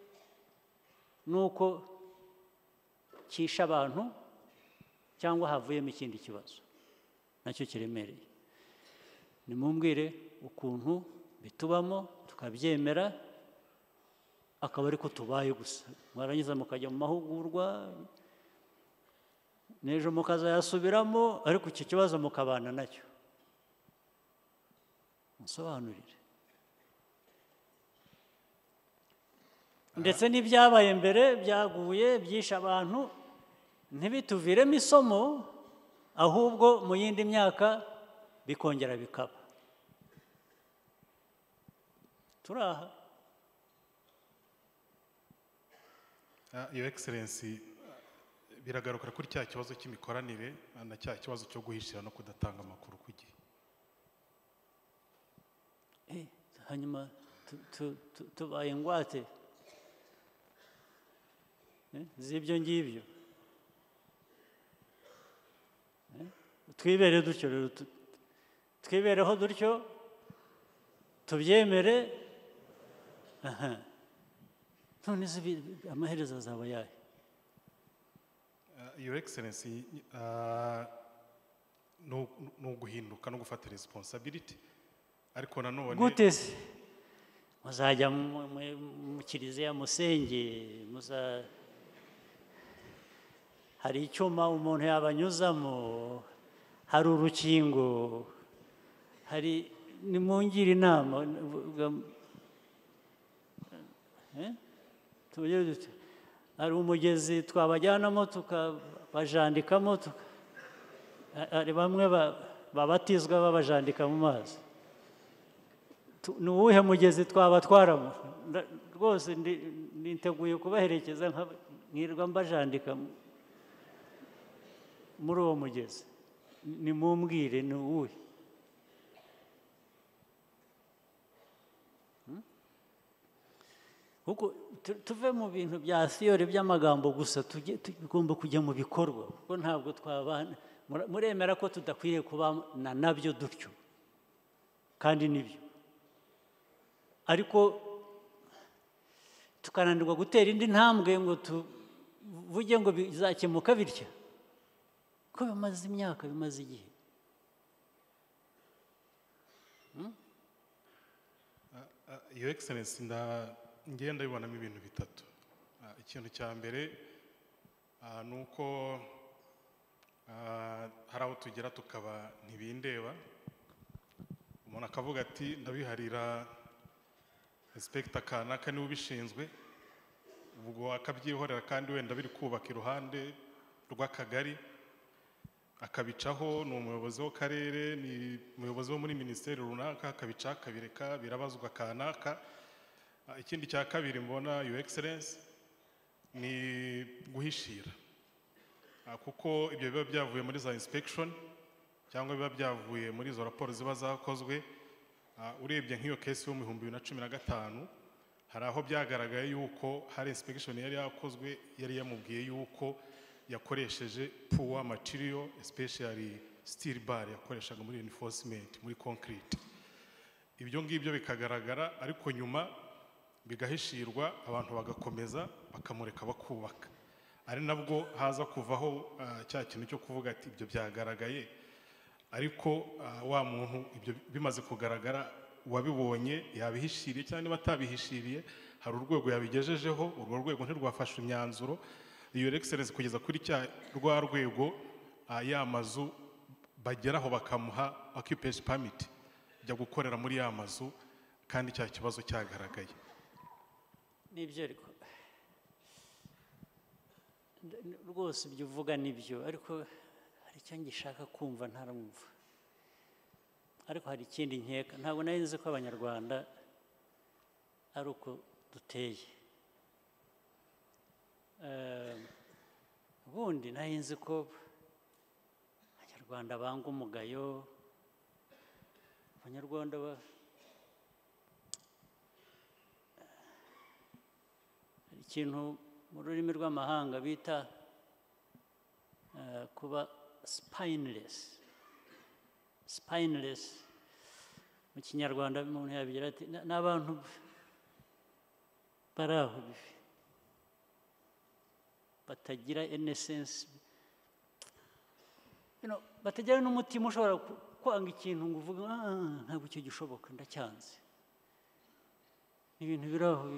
nuko kisha abantu cyangwa havuyemo ikindi kibazo nacyo kiremereye. Nimumbwire ukuntu bitubamo tukabyemera, akaba ariko tubaye gusa. Mwarangiza mukajya mu mahugurwa, n'ejo mukazayasubiramo, ariko icyo kibazo mukabana nacyo. Musobanurire. Ndetse n'ibyabaye mbere byaguye byisha abantu, ntibituviremo isomo, ahubwo mu yindi myaka bikongera bikaba. Turaha. Your Excellency, biragarukira kuri cya kibazo cy'imikoranire na cya kibazo cyo guhishira no kudatanga amakuru ku gihe. Hanyuma tubaye ingwate z'ibyo ngibyo. Twibere dutyo rero, twibereho dutyo, tubyemere. None amaherezo azaba yahe? Your Excellency, no guhinduka no gufata responsibility, ariko nanone gute se muzajya mu kiliziya musenge, hari icyuma umuntu yabanyuzamo, hari urukingo, hari, nimungire inama. Hari umugezi twabajyanamo tukabajandikamo, hari bamwe babatizwa babajandika mu mazi. Ni uwuhe mugezi twabatwaramo? Rwose niteguye kubaherekeza nkirwa mbajandika muri uwo mugezi. Nimumbwire ni uwuhe? Kuko tuve mu bintu bya theory by'amagambo gusa, tugomba kujya mu bikorwa, kuko ntabwo twabana. Muremera ko tudakwiriye kubana nabyo dutyo, kandi nibyo, ariko tukananirwa gutera indi ntambwe ngo tuvuge ngo bizakemuka bitya, ko bimaze imyaka, bimaze igihe. Your Excellency, ngenda bibonamo ibintu bitatu. Ikintu cya mbere ni uko hari aho tugera tukaba ntibindeba, umuntu akavuga ati ndabiharira inspector kanaka niwe ubishinzwe, ubwo akabyihorera kandi wenda biri kubaka iruhande rw'akagari, akabicaho. Ni umuyobozi w'akarere, ni umuyobozi wo muri minisiteri runaka, akabica akabireka, birabazwa kanaka. Ikindi cya kabiri mbona, Your Excellency, ni guhishira, kuko ibyo biba byavuye muri za inspection cyangwa biba byavuye muri izo raporo ziba zakozwe, urebye nk'iyo kesi yo mu 2015 hari aho byagaragaye yuko hari inspection yari yakozwe yari yamubwiye yuko yakoresheje poor material especially steel bar yakoreshaga muri reinforcement muri concrete. Ibyo ngibyo bikagaragara ariko nyuma bigahishirwa abantu bagakomeza bakamureka bakubaka, ari nabwo haza kuvaho cya kintu cyo kuvuga ati ibyo byagaragaye, ariko wa muntu ibyo bimaze kugaragara wabibonye yabihishiriye cyane batabihishiriye, hari urwego yabigejejeho, urwo rwego ntirwafashe imyanzuro, iyo excellence kugeza kuri cya rwa rwego ya mazu bageraho bakamuha occupation permit jya gukorera muri ya mazu kandi cya kibazo cyagaragaye. Nibyo ariko rwose ibyo uvuga nibyo, ariko hari icyo ngishaka kumva ntaramwumva, ariko hari ikindi nkeka, ntabwo nari nzi ko abanyarwanda ari uko duteye. Ubundi nari nzi ko abanyarwanda banga umugayo, abanyarwanda hari ikintu mu rurimi rw'amahanga bita kuba spineless. Spineless mu kinyarwanda umuntu yabigira ati n'abantu bari aho batagira innocence, batagira n'umutima ushobora kwanga ikintu ngo uvuge ntabwo icyo gishoboka ndacyanze. Ibintu biri aho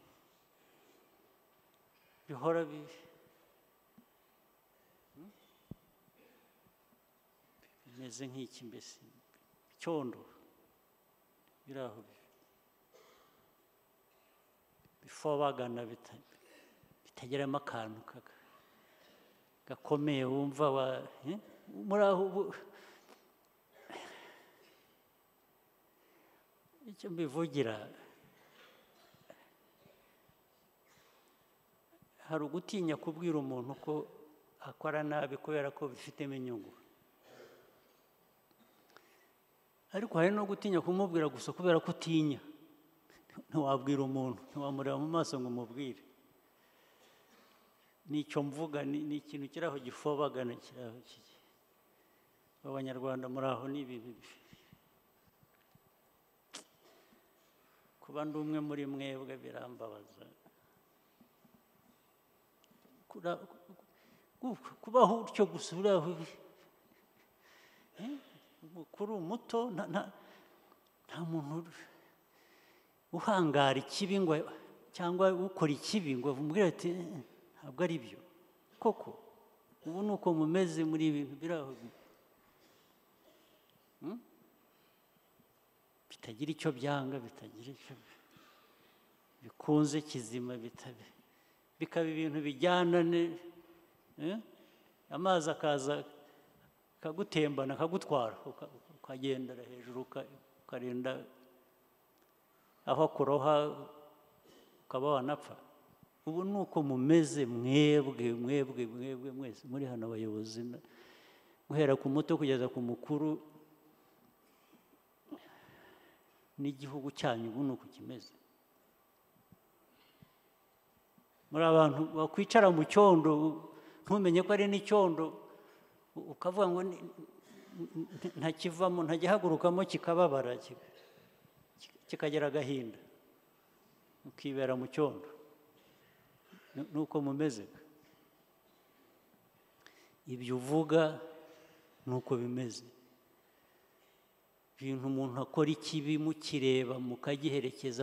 bihora bimeze nk'iki, mbese icyondo biri aho bifobagana bitageramo akantu gakomeye wumva muri aho. Icyo mbivugira, hari ugutinya kubwira umuntu ko akora nabi kubera ko bifitemo inyungu, ariko hari no gutinya kumubwira gusa kubera ko utinya. Ntiwabwira umuntu, ntiwamureba mu maso ngo umubwire. Nicyo mvuga, ni ikintu kiri aho gifobagana, kiri aho abanyarwanda muri aho ni ibintu kuba ndi umwe muri mwebwe birambabaza. Kubaho utyo gusa uri aho umukuru umuto, nta muntu uhangara ikibi ngo cyangwa ukora ikibi ngo umubwire ati ntabwo ari byo koko. Ubu ni uko mumeze muri ibintu biri aho bitagira icyo byanga, bitagira icyo bikunze kizima, bikaba ibintu bijyana, amazi akaza akagutembana akagutwara ukagendera hejuru ukarinda aho kuroha ukaba wanapfa. Ubu ni uko mumeze mwebwe mwese muri hano abayobozi, guhera ku muto kugeza ku mukuru, n'igihugu cyanyu ubu ni uko kimeze. Muri abantu bakwicara mu cyondo ntumenye ko ari n'icyondo, ukavuga ngo ntakivamo, ntajyahagurukamo, kikababara kikagira agahinda, ukibera mu cyondo. Nuko mumeze. Ibyo uvuga nuko bimeze. Ibintu umuntu akora ikibi mukireba mukagiherekeza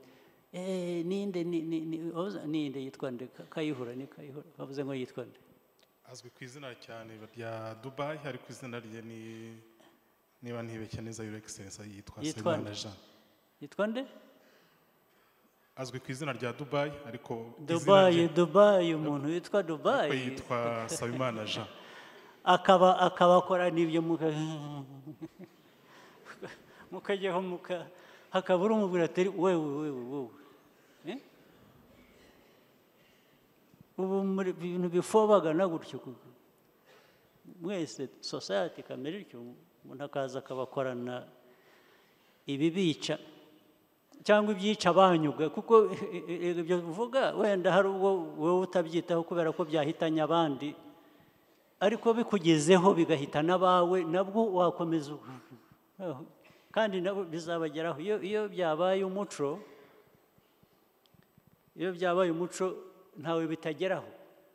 ninde yitwa nde? Kayihura, ni Kayihura bavuze ngo yitwa nde? Azwi ku izina cyane rya Dubai, ari ku izina rye niba ntibeshye neza Your Excellence yitwa Sayimana Jean. Yitwa nde? Azwi ku izina rya Dubai, ariko Dubai umuntu witwa Dubai yitwa Sayimana Jean. akabakora n'ibyo mukajyaho hakabura umubwira ati wewe ubu muri ibintu bifobagana gutyo mwese society kamere icyo umuntu akaza akabakorana ibi bica cyangwa ibyica abanyuga, kuko ibyo uvuga wenda hari ubwo wowe utabyitaho kubera ko byahitanye abandi, ariko bikugezeho bigahitana abawe nabwo wakomeza kandi nabo bizabageraho. Iyo byabaye umuco, ntawe bitageraho.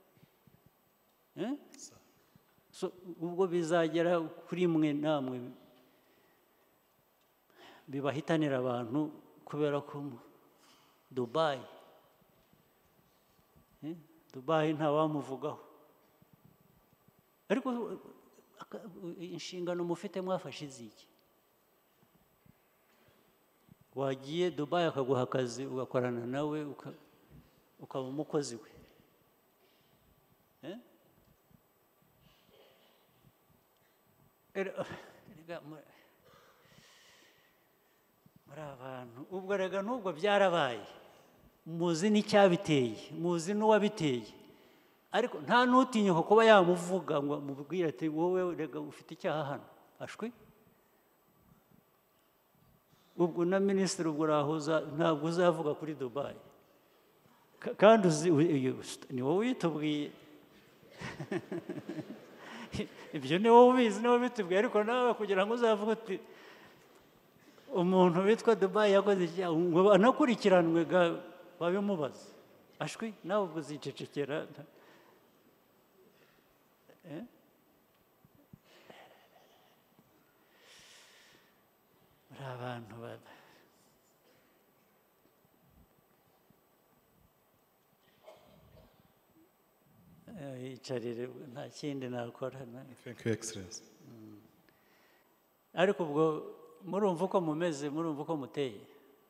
Ubwo bizagera kuri mwe namwe bibahitanira abantu kubera ko Dubai ntawamuvugaho, ariko inshingano mufite mwafashe iziki? Wagiye Dubai akaguha akazi ugakorana nawe ukaba umukozi we. Muri abantu ubwo rega n'ubwo byarabaye, muzi n'icyabiteye, muzi n'uwabiteye, ariko nta n'utinyuka kuba yamuvuga ngo amubwire ati wowe rega ufite icyaha hano, ashwi. Ubwo na minisitiri ubwo urahuza ntabwo uzavuga kuri Dubai, kandi ni wowe witubwiye ibyo ni wowe ubizi, ni wowe bitubwiye, ariko nawe kugira ngo uzavuge uti umuntu witwa Dubai yakoze icyaha ngo anakurikiranwe babimubaza, ashwi nawe ubwo uzicecekera. Muri abantu yicarire, nta kindi nakora. Thank you, Excellency. Ariko ubwo murumva uko mumeze, murumva uko muteye.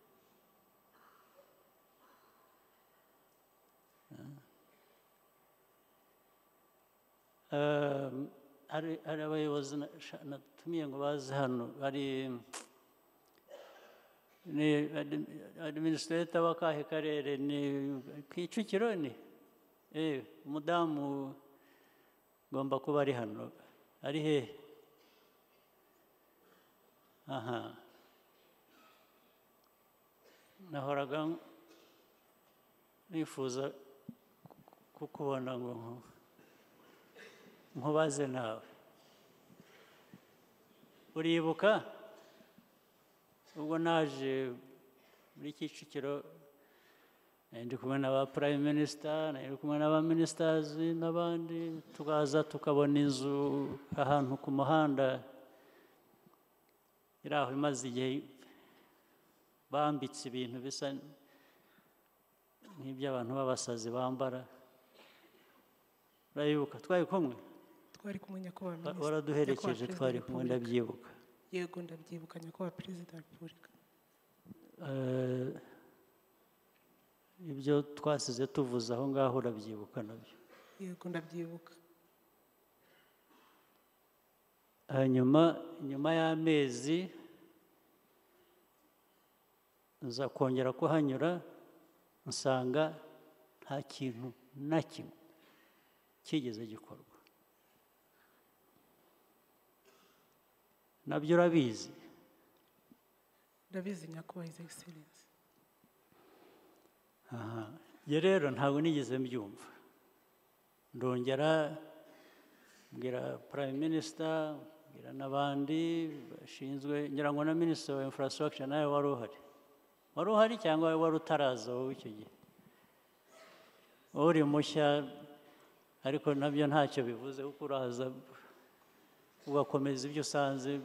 Hari abayobozi natumiye ngo baze hano, hari ni administrator w'akahe karere, ni Kicukiro, ni umudamu ugomba kuba ari hano, ari hehe? Aha, nahoraga nifuza kukubona ngo nkubaze nawe. Uribuka ubwo naje muri Kicukiro, ndi kumwe n'aba prime minister, ndi kumwe n'aba ministers n'abandi, tukaza tukabona inzu ahantu ku muhanda iri aho imaze igihe bambitse ibintu bisa nk'iby'abantu b'abasazi bambara. Urayibuka? Twari kumwe? Twari kumwe nyakubahwa minisitiri. Waraduherekeje, twari kumwe, ndabyibuka. Yego ndabyibuka nyakubahwa perezida wa repubulika. Ibyo twasize tuvuze aho ngaho urabyibuka nabyo? Yego ndabyibuka. Nyuma y'amezi nza kongera kuhanyura, nsanga nta kintu na kimwe kigeze gikorwa. Nabyo urabizi? Ndabizi nyakubahwa His Excellency. Ye rero ntabwo nigeze mbyumva, ndongera mbwira prime minister, mbwira n'abandi bashinzwe, ngira ngo na minisitiri wa infrastructure nawe wari uhari cyangwa wari utaraza wowe icyo gihe? Uri mushya, ariko nabyo ntacyo bivuze kuko uraza ugakomeza ibyo usanze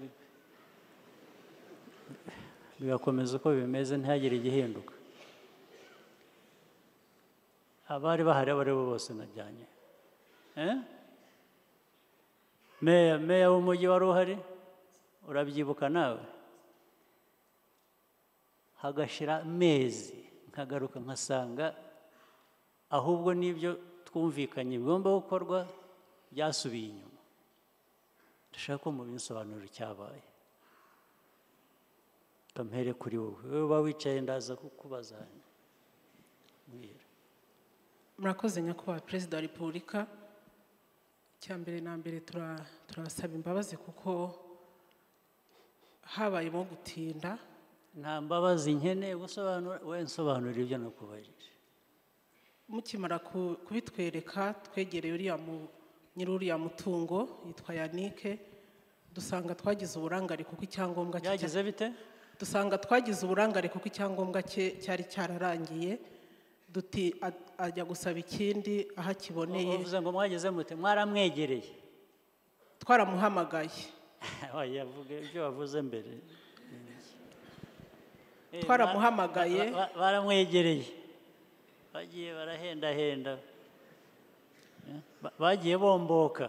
bigakomeza uko bimeze, ntihagire igihinduka. Abari bahari abo ari bo bose najyanye. Meya w'umujyi wari uhari, urabyibuka nawe? Hagashira amezi nkagaruka nkasanga ahubwo n'ibyo twumvikanye bigomba gukorwa byasubiye inyuma. Ndashaka ko mubinsobanurira icyabaye. Kampere kuri wowe uba wicaye, ndaza kukubaza. Murakoze nyakubahwa perezida wa repubulika. Icyambere na mbere turasaba imbabazi kuko habayemo gutinda nta mbabazi nkeneye gusobanura, we nsobanurira ibyo nakubajije. mukimara kubitwereka twegereye nyiri uriya mutungo yitwa Yannick, dusanga twagize uburangare kuko icyangombwa cye byagize bite? dusanga twagize uburangare kuko icyangombwa cye cyari cyararangiye, duti ajya gusaba ikindi aho akiboneye. uvuze ngo mwageze mute? Mwaramwegereye? Twaramuhamagaye. yavuga ibyo wavuze mbere. Twaramuhamagaye. Baramwegereye, bagiye barahendahenda, bagiye bomboka,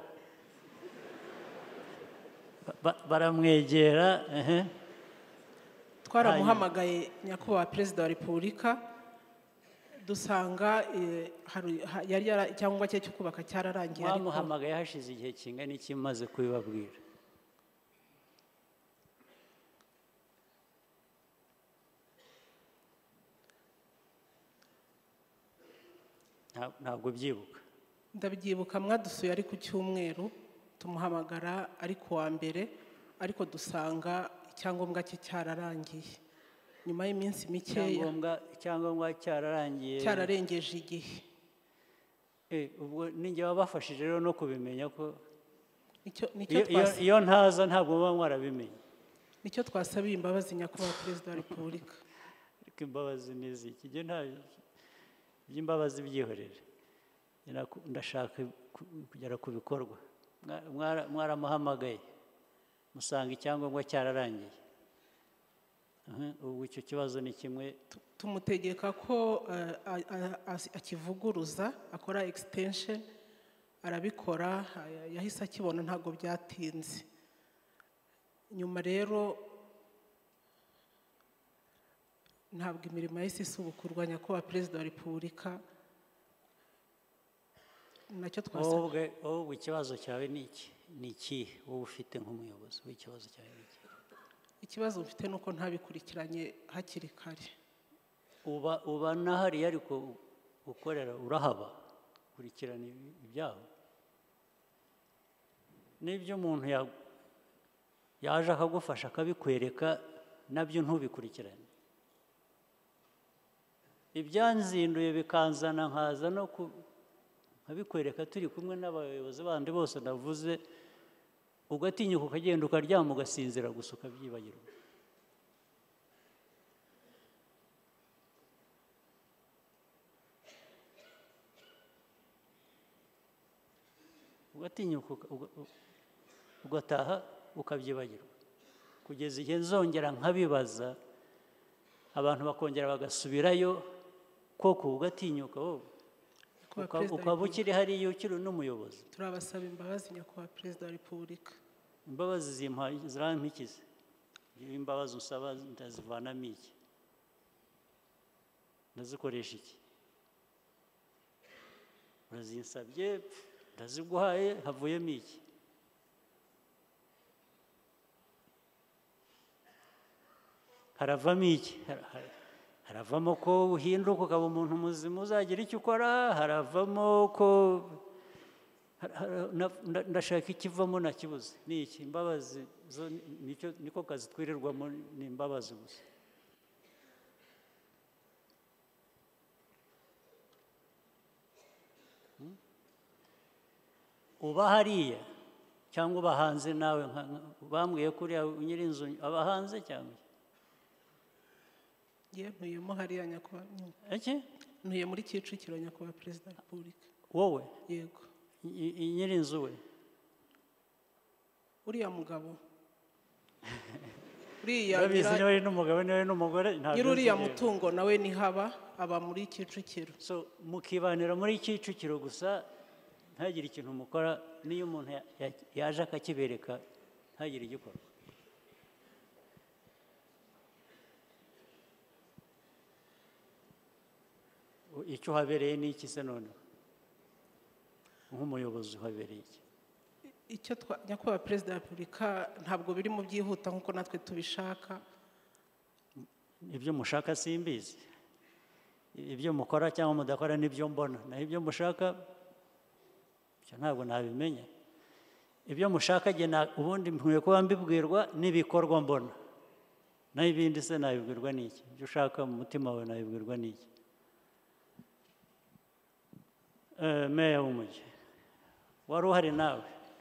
baramwegera. Twaramuhamagaye nyakubahwa Perezida wa Repubulika, dusanga icyangombwa cye cyo kubaka cyararangiye. Mwamuhamagaye hashize igihe kingana iki maze kubibabwira? Ntabwo byibuka. Ndabyibuka, mwadusuye ari ku cyumweru, tumuhamagara ari ku wa mbere, ariko dusanga icyangombwa cye cyararangiye. Nyuma y'iminsi mikeya icyangombwa cyararangiye, cyararengeje igihe. ubwo ninjye wabafashije rero no kubimenya ko iyo ntaza ntabwo muba mwarabimenye. nicyo twasabiye imbabazi nyakubahwa Perezida wa Repubulika. Ariko imbabazi ni iziki? Iby'imbabazi byihorere, ndashaka kugera ku bikorwa. Mwaramuhamagaye musanga icyangombwa cyararangiye, ubu icyo kibazo ni kimwe. Tumutegeka ko akivuguruza, akora extension, arabikora, yahise akibona, ntabwo byatinze. Nyuma rero ntabwo imirimo yahise isubukurwa nyakubahwa Perezida wa Repubulika. Nacyo twasabye. Wowe ikibazo cyawe ni iki? Wowe ufite nk'umuyobozi w'ikibazo cyawe ni iki? Ikibazo mfite nuko ntabikurikiranye hakiri kare. Uba nahariya ariko ukorera urahaba, kurikirana ibyaho. N'ibyo umuntu yaje akagufasha akabikwereka, nabyo ntubikurikirane. Ibyanzinduye bikanzana, nkaza no nkabikwereka turi kumwe n'abayobozi bandi bose navuze, ugatinyuka ukagenda ukaryama ugasinzira gusa ukabyibagirwa. Ugatinyuka ugataha ukabyibagirwa, kugeza igihe nzongera nkabibaza, abantu bakongera bagasubirayo, koko ugatinyuka wowe ukaba ukiri hariya ukiri n'umuyobozi. Turabasaba imbabazi nyakubahwa Perezida wa Repubulika. Imbabazi zirampikize? Imbabazi usaba ndazivanamo iki? Ndazikoresha iki? Urazinsabye, ndaziguhaye, havuyemo iki? Haravamo iki? Haravamo ko uhinduka ukaba umuntu muzima uzagira icyo ukora, haravamo ko ndashaka ikivamo nakibuze. Ni iki? Imbabazi niko kazi twirirwamo, ni imbabazi gusa. Uba hariya cyangwa uba hanze? Nawe bambwiye kuriya nyiri inzu aba hanze cyangwa ntuyemo hariya nyakubahwa. Ntuye muri Kicukiro nyakubahwa Perezida wa Repubulika. Wowe? Yego. Nyiri inzu we? Uriya mugabo. Urabizi niba ari n'umugabo niba ari n'umugore? Nyiri uriya mutungo nawe ni haba, aba muri Kicukiro. So mukibanira muri Kicukiro gusa, ntagire ikintu mukora. Niyo umuntu yaje akakibereka ntagire igikorwa. Icyo uhabereye ni iki se noneho nk'umuyobozi? Uhabereye iki? Icyo nyakubahwa Perezida wa Repubulika, ntabwo biri mu byihuta nk'uko natwe tubishaka. Ibyo mushaka simbizi, ibyo mukora cyangwa mudakora nibyo mbona, naho ibyo mushaka ntabwo nabimenya. Ibyo mushaka ubundi nkwiye kuba mbibwirwa n'ibikorwa mbona, naho ibindi se nabibwirwa n'iki? Ibyo ushaka mu mutima wawe nabibwirwa n'iki? Meya w'umujyi wari uhari nawe,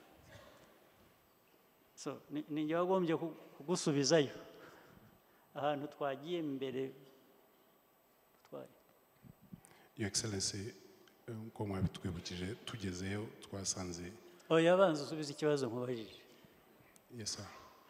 so ni njye wagombye kugusubizayo ahantu twagiye mbere twari. Your Excellency, uko mwabitwibukije tugezeyo twasanze. Oya, banza usubize ikibazo nkubajije. Yes sir.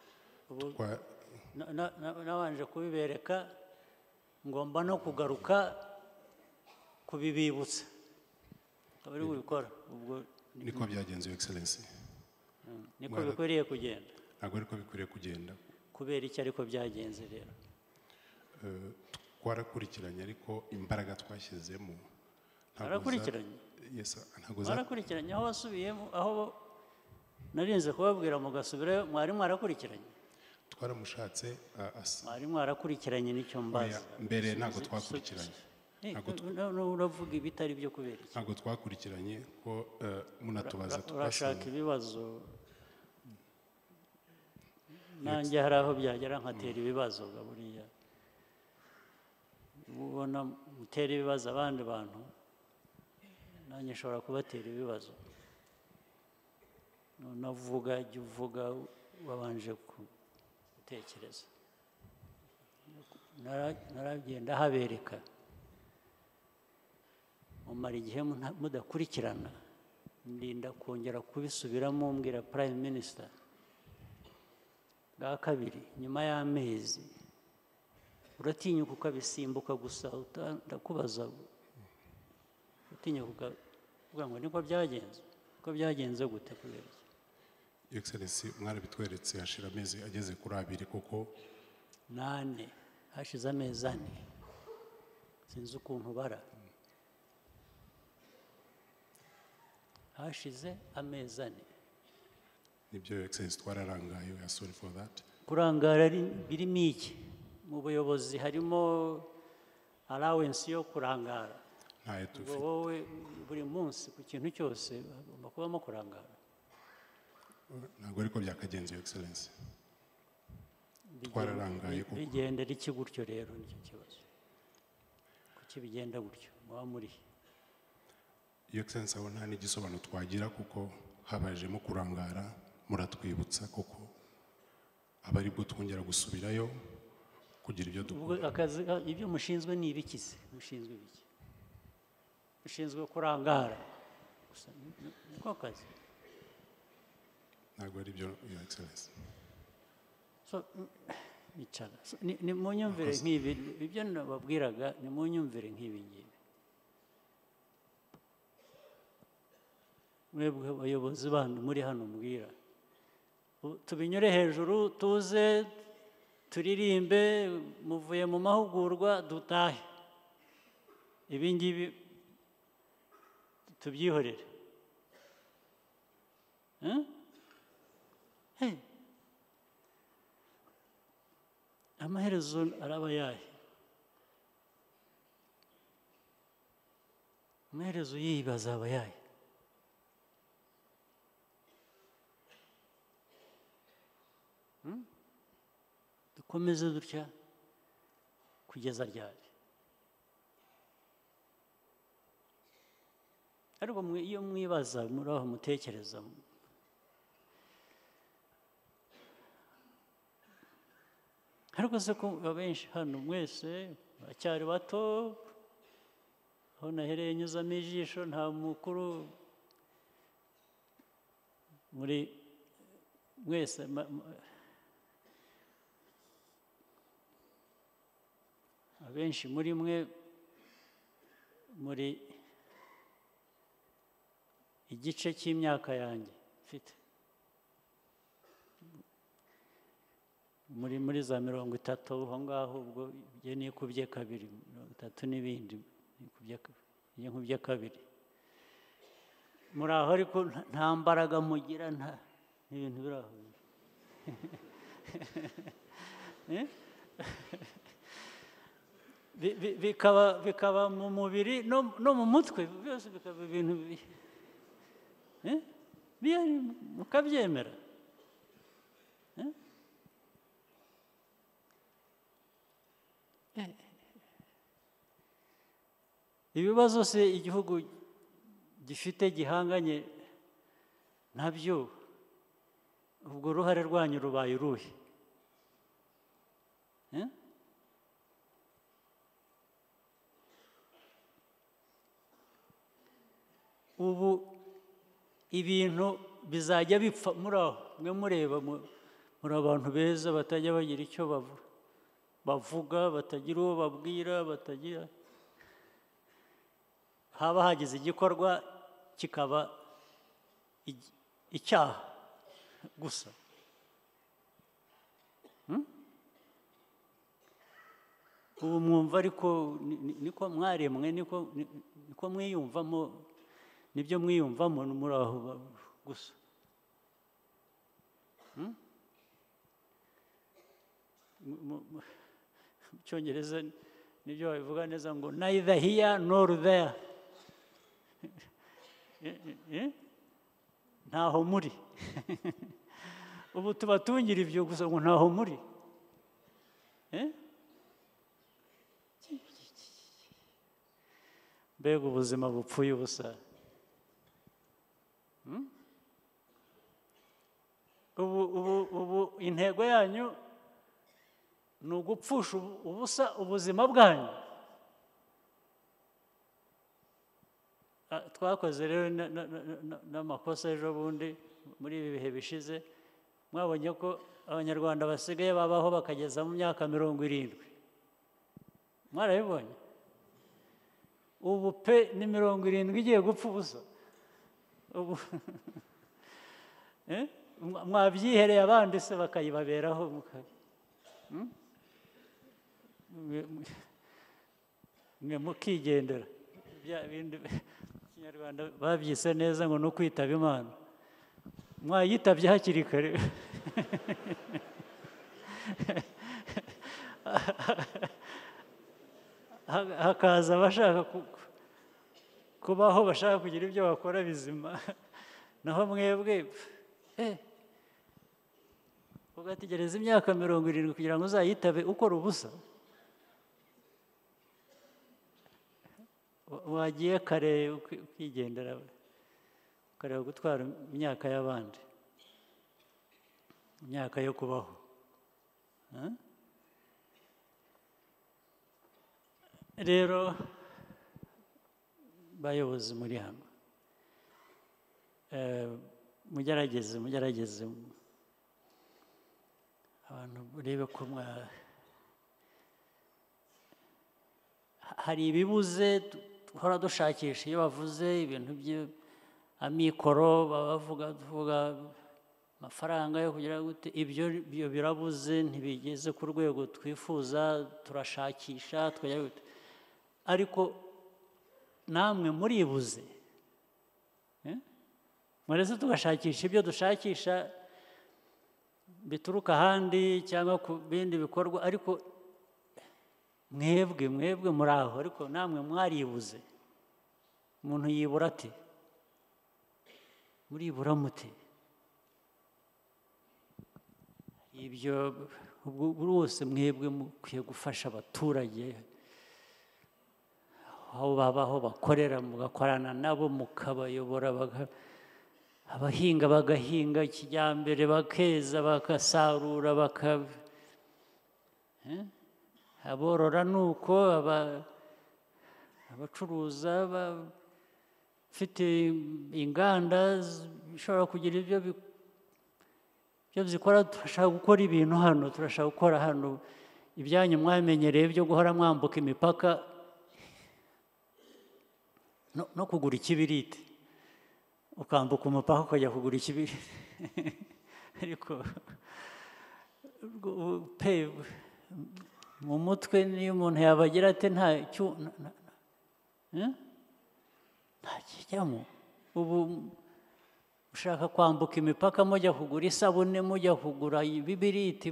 Nabanje kubibereka, ngomba no kugaruka kubibibutsa abari bubikora. Ubwo niko byagenze, Your Excellency. Niko bikwiriye kugenda. Ntabwo ariko bikwiriye kugenda. Kubera iki ariko byagenze rero? Twarakurikiranye ariko imbaraga twashyizemo. Twarakurikiranye? Yes sir. Twarakurikiranye aho wasubiyemo, aho narinze kubabwira mugasubirayo, mwari mwarakurikiranye? Twaramushatse mwari mwarakurikiranye nicyo mbaza. Mbere ntabwo twakurikiranye. Uravuga ibitari byo kubera iki? Ntabwo twakurikiranye ko munatubaza urashaka ibibazo. Nanjye hari aho byagera nkatera ibibazo buriya. Ubona mutera ibibazo abandi bantu, nanjye nshobora kubatera ibibazo. Navuga jya uvuga wabanje gutekereza. Naragenda habereka, mumara igihe mudakurikirana, ndinda kongera kubisubiramo mbwira Prime Minister bwa kabiri nyuma y'amezi. Uratinyuka ukabisimbuka gusa, ndakubaza utinyuka uvuga ngo niko byagenze. Ko byagenze gute kubera iki? Your Excellency, mwarabitweretse hashira amezi ageze kuri 2 kuko 8 hashize amezi 4. Sinzi ukuntu bara. Hashize amezi 4. Nibyo Your Excellency, twararangaye. We are sorry for that. Kurangara birimo iki? Mu buyobozi harimo allowance yo kurangara. Ntayo tufite. Wowe buri munsi ku kintu cyose ugomba kubamo kurangara. Ntabwo ariko byakagenze, Your Excellency. Twararangaye kuko bigendera iki gutyo rero nicyo kibazo. Kuki bigenda gutyo? Muba muri Your Excellency, aho nta n'igisobanuro twagira kuko habajemo kurangara. Muratwibutsa koko abari bwo twongera gusubirayo kugira ibyo dukora. Akazi ibyo mushinzwe ni ibikize? Mushinzwe ibiki? Mushinzwe kurangara gusa niko kazi? Ntabwo ari byo, Your Excellency. So nicara ni munyumvire nk'ibi, ibyo nababwiraga ni munyumvire nk'ibi ngibi. Mwebwe abayobozi bantu muri hano mbwira, tubinyure hejuru, tuze turirimbe, muvuye mu mahugurwa dutahe. Ibi ngibi tubyihorere. Amaherezo araba yahe? Amaherezo yibaza aba yahe? Dukomeze dutya kugeza ryari? Ariko iyo mwibaza muri aho mutekereza, ariko se ko abenshi hano mwese bacyari bato, aho nahereye nyuzamo ijisho nta mukuru muri mwese. Abenshi muri mwe muri igice cy'imyaka yanjye mfite, muri za 30 aho ngaho, ubwo njye nikubye 2, 30 n'ibindi nikubye 2. Muri aho ariko nta mbaraga mugira, nta ibintu biri aho. Bikaba mu mubiri no mu mutwe, byose bikaba ibintu mukabyemera. ibibazo se igihugu gifite gihanganye nabyo, ubwo uruhare rwanyu rubaye uruhe? Ubu ibintu bizajya bipfa muri aho, mwe mureba muri abantu beza batajya bagira icyo bavuga, batagira uwo babwira, batagira, haba hagize igikorwa kikaba icyaha gusa. Ubu mwumva ariko niko mwaremwe, niko mwiyumvamo, nibyo mwiyumvamo muri aho gusa. Mu Cyongereza nibyo babivuga neza ngo neither here nor there. Ntaho muri. Ubu tubatungira ibyo gusa ngo ntaho muri. Mbega ubuzima bupfuye ubusa. Ubu intego yanyu ni ugupfusha ubusa ubuzima bwanyu. Twakoze rero n'amakosa ejo bundi muri ibi bihe bishize, mwabonye ko abanyarwanda basigaye babaho bakageza mu myaka 70. Mwarabibonye? Ubu pe ni 70 igiye gupfa ubusa. Ubu mwabyihereye abandi se bakayibaberaho mwe mukigendera. Bya bindi Kinyarwanda babyise neza ngo no kwitaba Imana. Mwayitabye hakiri kare. Hakaza abashaka kubaho, bashaka kugira ibyo bakora bizima, naho mwebwe ugategereza imyaka 70 kugira ngo uzayitabe ukora ubusa. Wagiye kare ukigendera, ukareba gutwara imyaka y'abandi, imyaka yo kubaho. Rero bayobozi muri hano, mugerageze abantu urebe ko hari ibibuze duhora dushakisha. Iyo bavuze ibintu by'amikoro bavuga amafaranga yo kugira gute, ibyo birabuze, ntibigeze ku rwego twifuza. Turashakisha ariko namwe muribuze. Muretse tugashakisha ibyo dushakisha bituruka ahandi cyangwa ku bindi bikorwa, ariko mwebwe muri aho, ariko namwe mwaribuze. Umuntu yibura ate? Muribura mute? Ibyo bose mwebwe mukwiye gufasha abaturage aho babaho, bakorera, mugakorana nabo, mukabayobora. Abahinga bagahinga kijyambere, bakeza, bagasarura, aborora nuko, abacuruza bafite inganda zishobora kugira ibyo zikora. Turashaka gukora ibintu hano, turashaka gukora hano ibyanyu mwamenyereye byo guhora mwambuka imipaka no kugura ikibiriti. Ukambuka umupaka ukajya kugura ikibiriti. Ariko mu mutwe niyo umuntu yabagira ate ntakijyamo. Ubu ushaka kwambuka imipaka mujya kugura isabune, mujya kugura ibibiriti,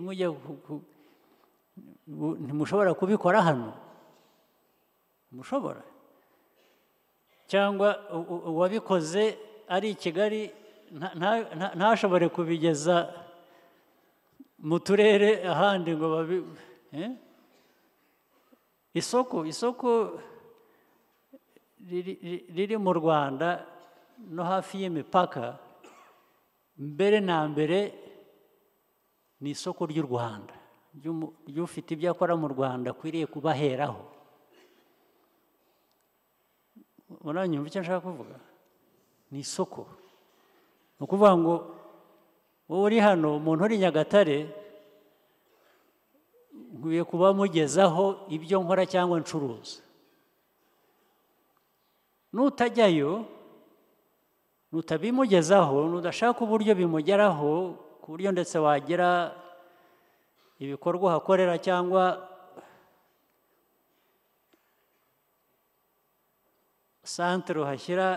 ntimushobora kubikora hano? Mushobora? Cyangwa uwabikoze ari i Kigali ntashobore kubigeza mu turere ahandi ngo isoko riri mu Rwanda no hafi y'imipaka, mbere na mbere ni isoko ry'u Rwanda, ry'ufite ibyo akora mu Rwanda akwiriye kubaheraho. Uranyumva icyo nshaka kuvuga? Ni isoko. Ni ukuvuga ngo wowe uri hano, umuntu uri Nyagatare, nkwiye kuba mugezaho ibyo nkora cyangwa ncuruza. Nutajyayo, nutabimugezaho, nudashaka uburyo bimugeraho, ku buryo ndetse wagira ibikorwa uhakorera cyangwa santere uhashyira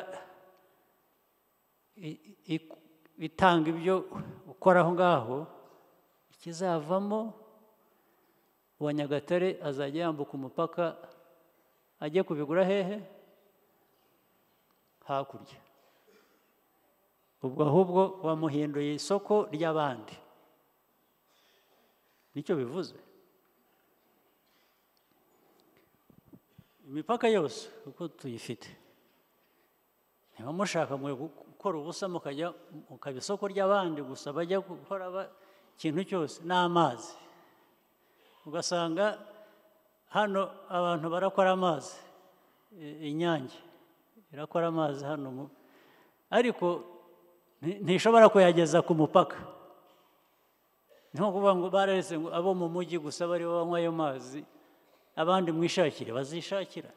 itanga ibyo ukora aho ngaho, ikizavamo uwa Nyagatare azajya yambuka umupaka ajye kubigura hehe? Hakurya. Ubwo ahubwo wamuhinduye isoko ry'abandi. Nicyo bivuze. Imipaka yose uko tuyifite, niba mushaka mwe gukora ubusa mukaba isoko ry'abandi gusa, bajya gukora ikintu cyose n'amazi, ugasanga hano abantu barakora amazi, Inyange irakora amazi hano, ariko ntishobora kuyageza ku mupaka. Niho kuvuga ngo bararetse ngo abo mu mujyi gusa bari banywa ayo mazi, abandi mwishakire, bazishakira.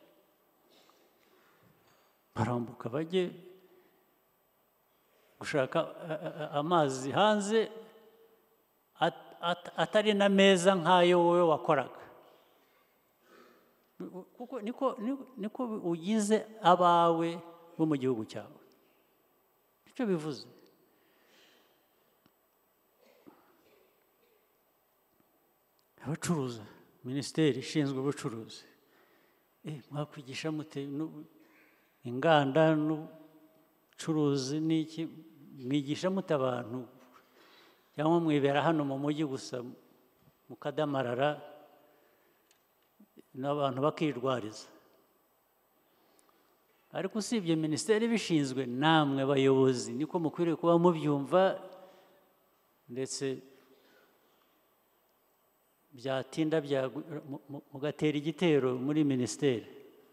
Barambuka bajye gushaka amazi hanze atari na meza nk'ayo wowe wakoraga. Kuko niko ugize abawe bo mu gihugu cyawe. Icyo bivuze. Abacuruza, minisiteri ishinzwe ubucuruzi, mwakwigisha mute inganda n'ubucuruzi n'iki, mwigisha mute abantu, cyangwa mwibera hano mu mujyi gusa mukadamarara n'abantu bakirwariza? Ariko usibye minisiteri ibishinzwe, namwe abayobozi niko mukwiriye kuba mubyumva, ndetse byatinda mugatera igitero muri minisiteri,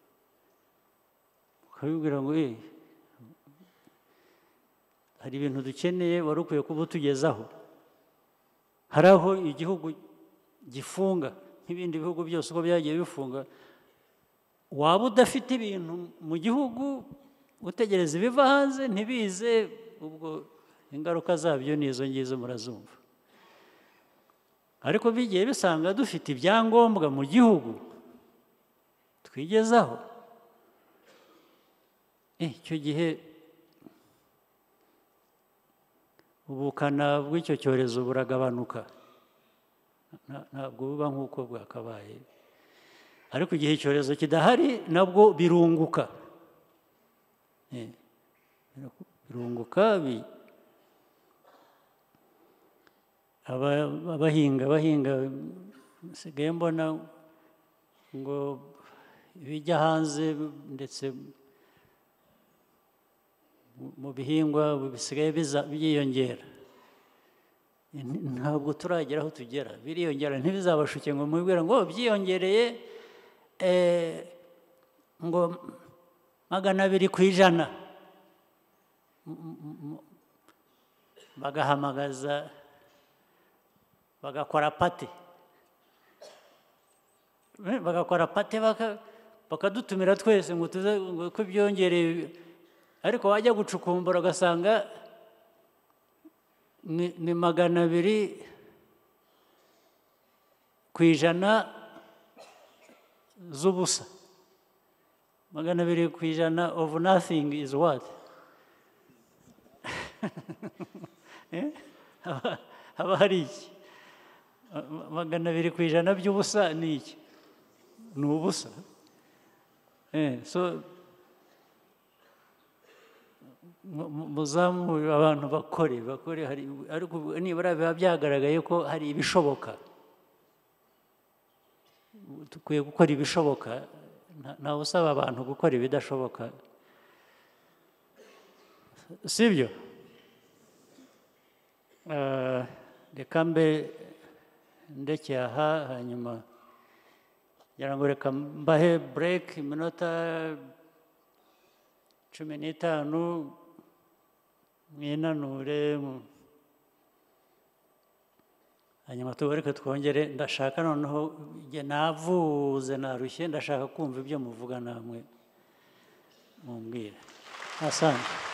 ukabibwira ngo hari ibintu dukeneye, wari ukwiye kuba utugezaho. Hari aho igihugu gifunga nk'ibindi bihugu byose uko byagiye bifunga, waba udafite ibintu mu gihugu utegereza ibiva hanze ntibize, ubwo ingaruka zabyo ni izo ngizo murazumva. Ariko bigiye bisanga dufite ibyangombwa mu gihugu twigezaho, icyo gihe ubukana bw'icyo cyorezo buragabanuka, ntabwo buba nk'uko bwakabaye. Ariko igihe icyorezo kidahari nabwo birunguka, birunguka. Abahinga nsigaye mbona ngo ibijya hanze ndetse mu bihingwa bisigaye byiyongera. Ntabwo turagera aho tugera, biriyongera. Ntibizabashuke ngo mubwire ngo byiyongereye ngo 200%, bagahamagaza bagakora pate, bakadutumira twese ngo tuze ko byongereye. Ariko wajya gucukumbura ugasanga ni 200% z'ubusa. 200% of nothing is what? Haba hari iki? 200% by'ubusa ni iki? Ni ubusa. So muzamure abantu bakore, ariko nibura biba byagaragaye ko hari ibishoboka. Dukwiye gukora ibishoboka ntawe usaba abantu gukora ibidashoboka sibyo. Reka mbe ndekeye aha, hanyuma ngira ngo reka mbahe break iminota 15 mwinanure, hanyuma tubareke twongere. Ndashaka noneho igihe navuze narushye, ndashaka kumva ibyo muvuga namwe mumbwire. Asante.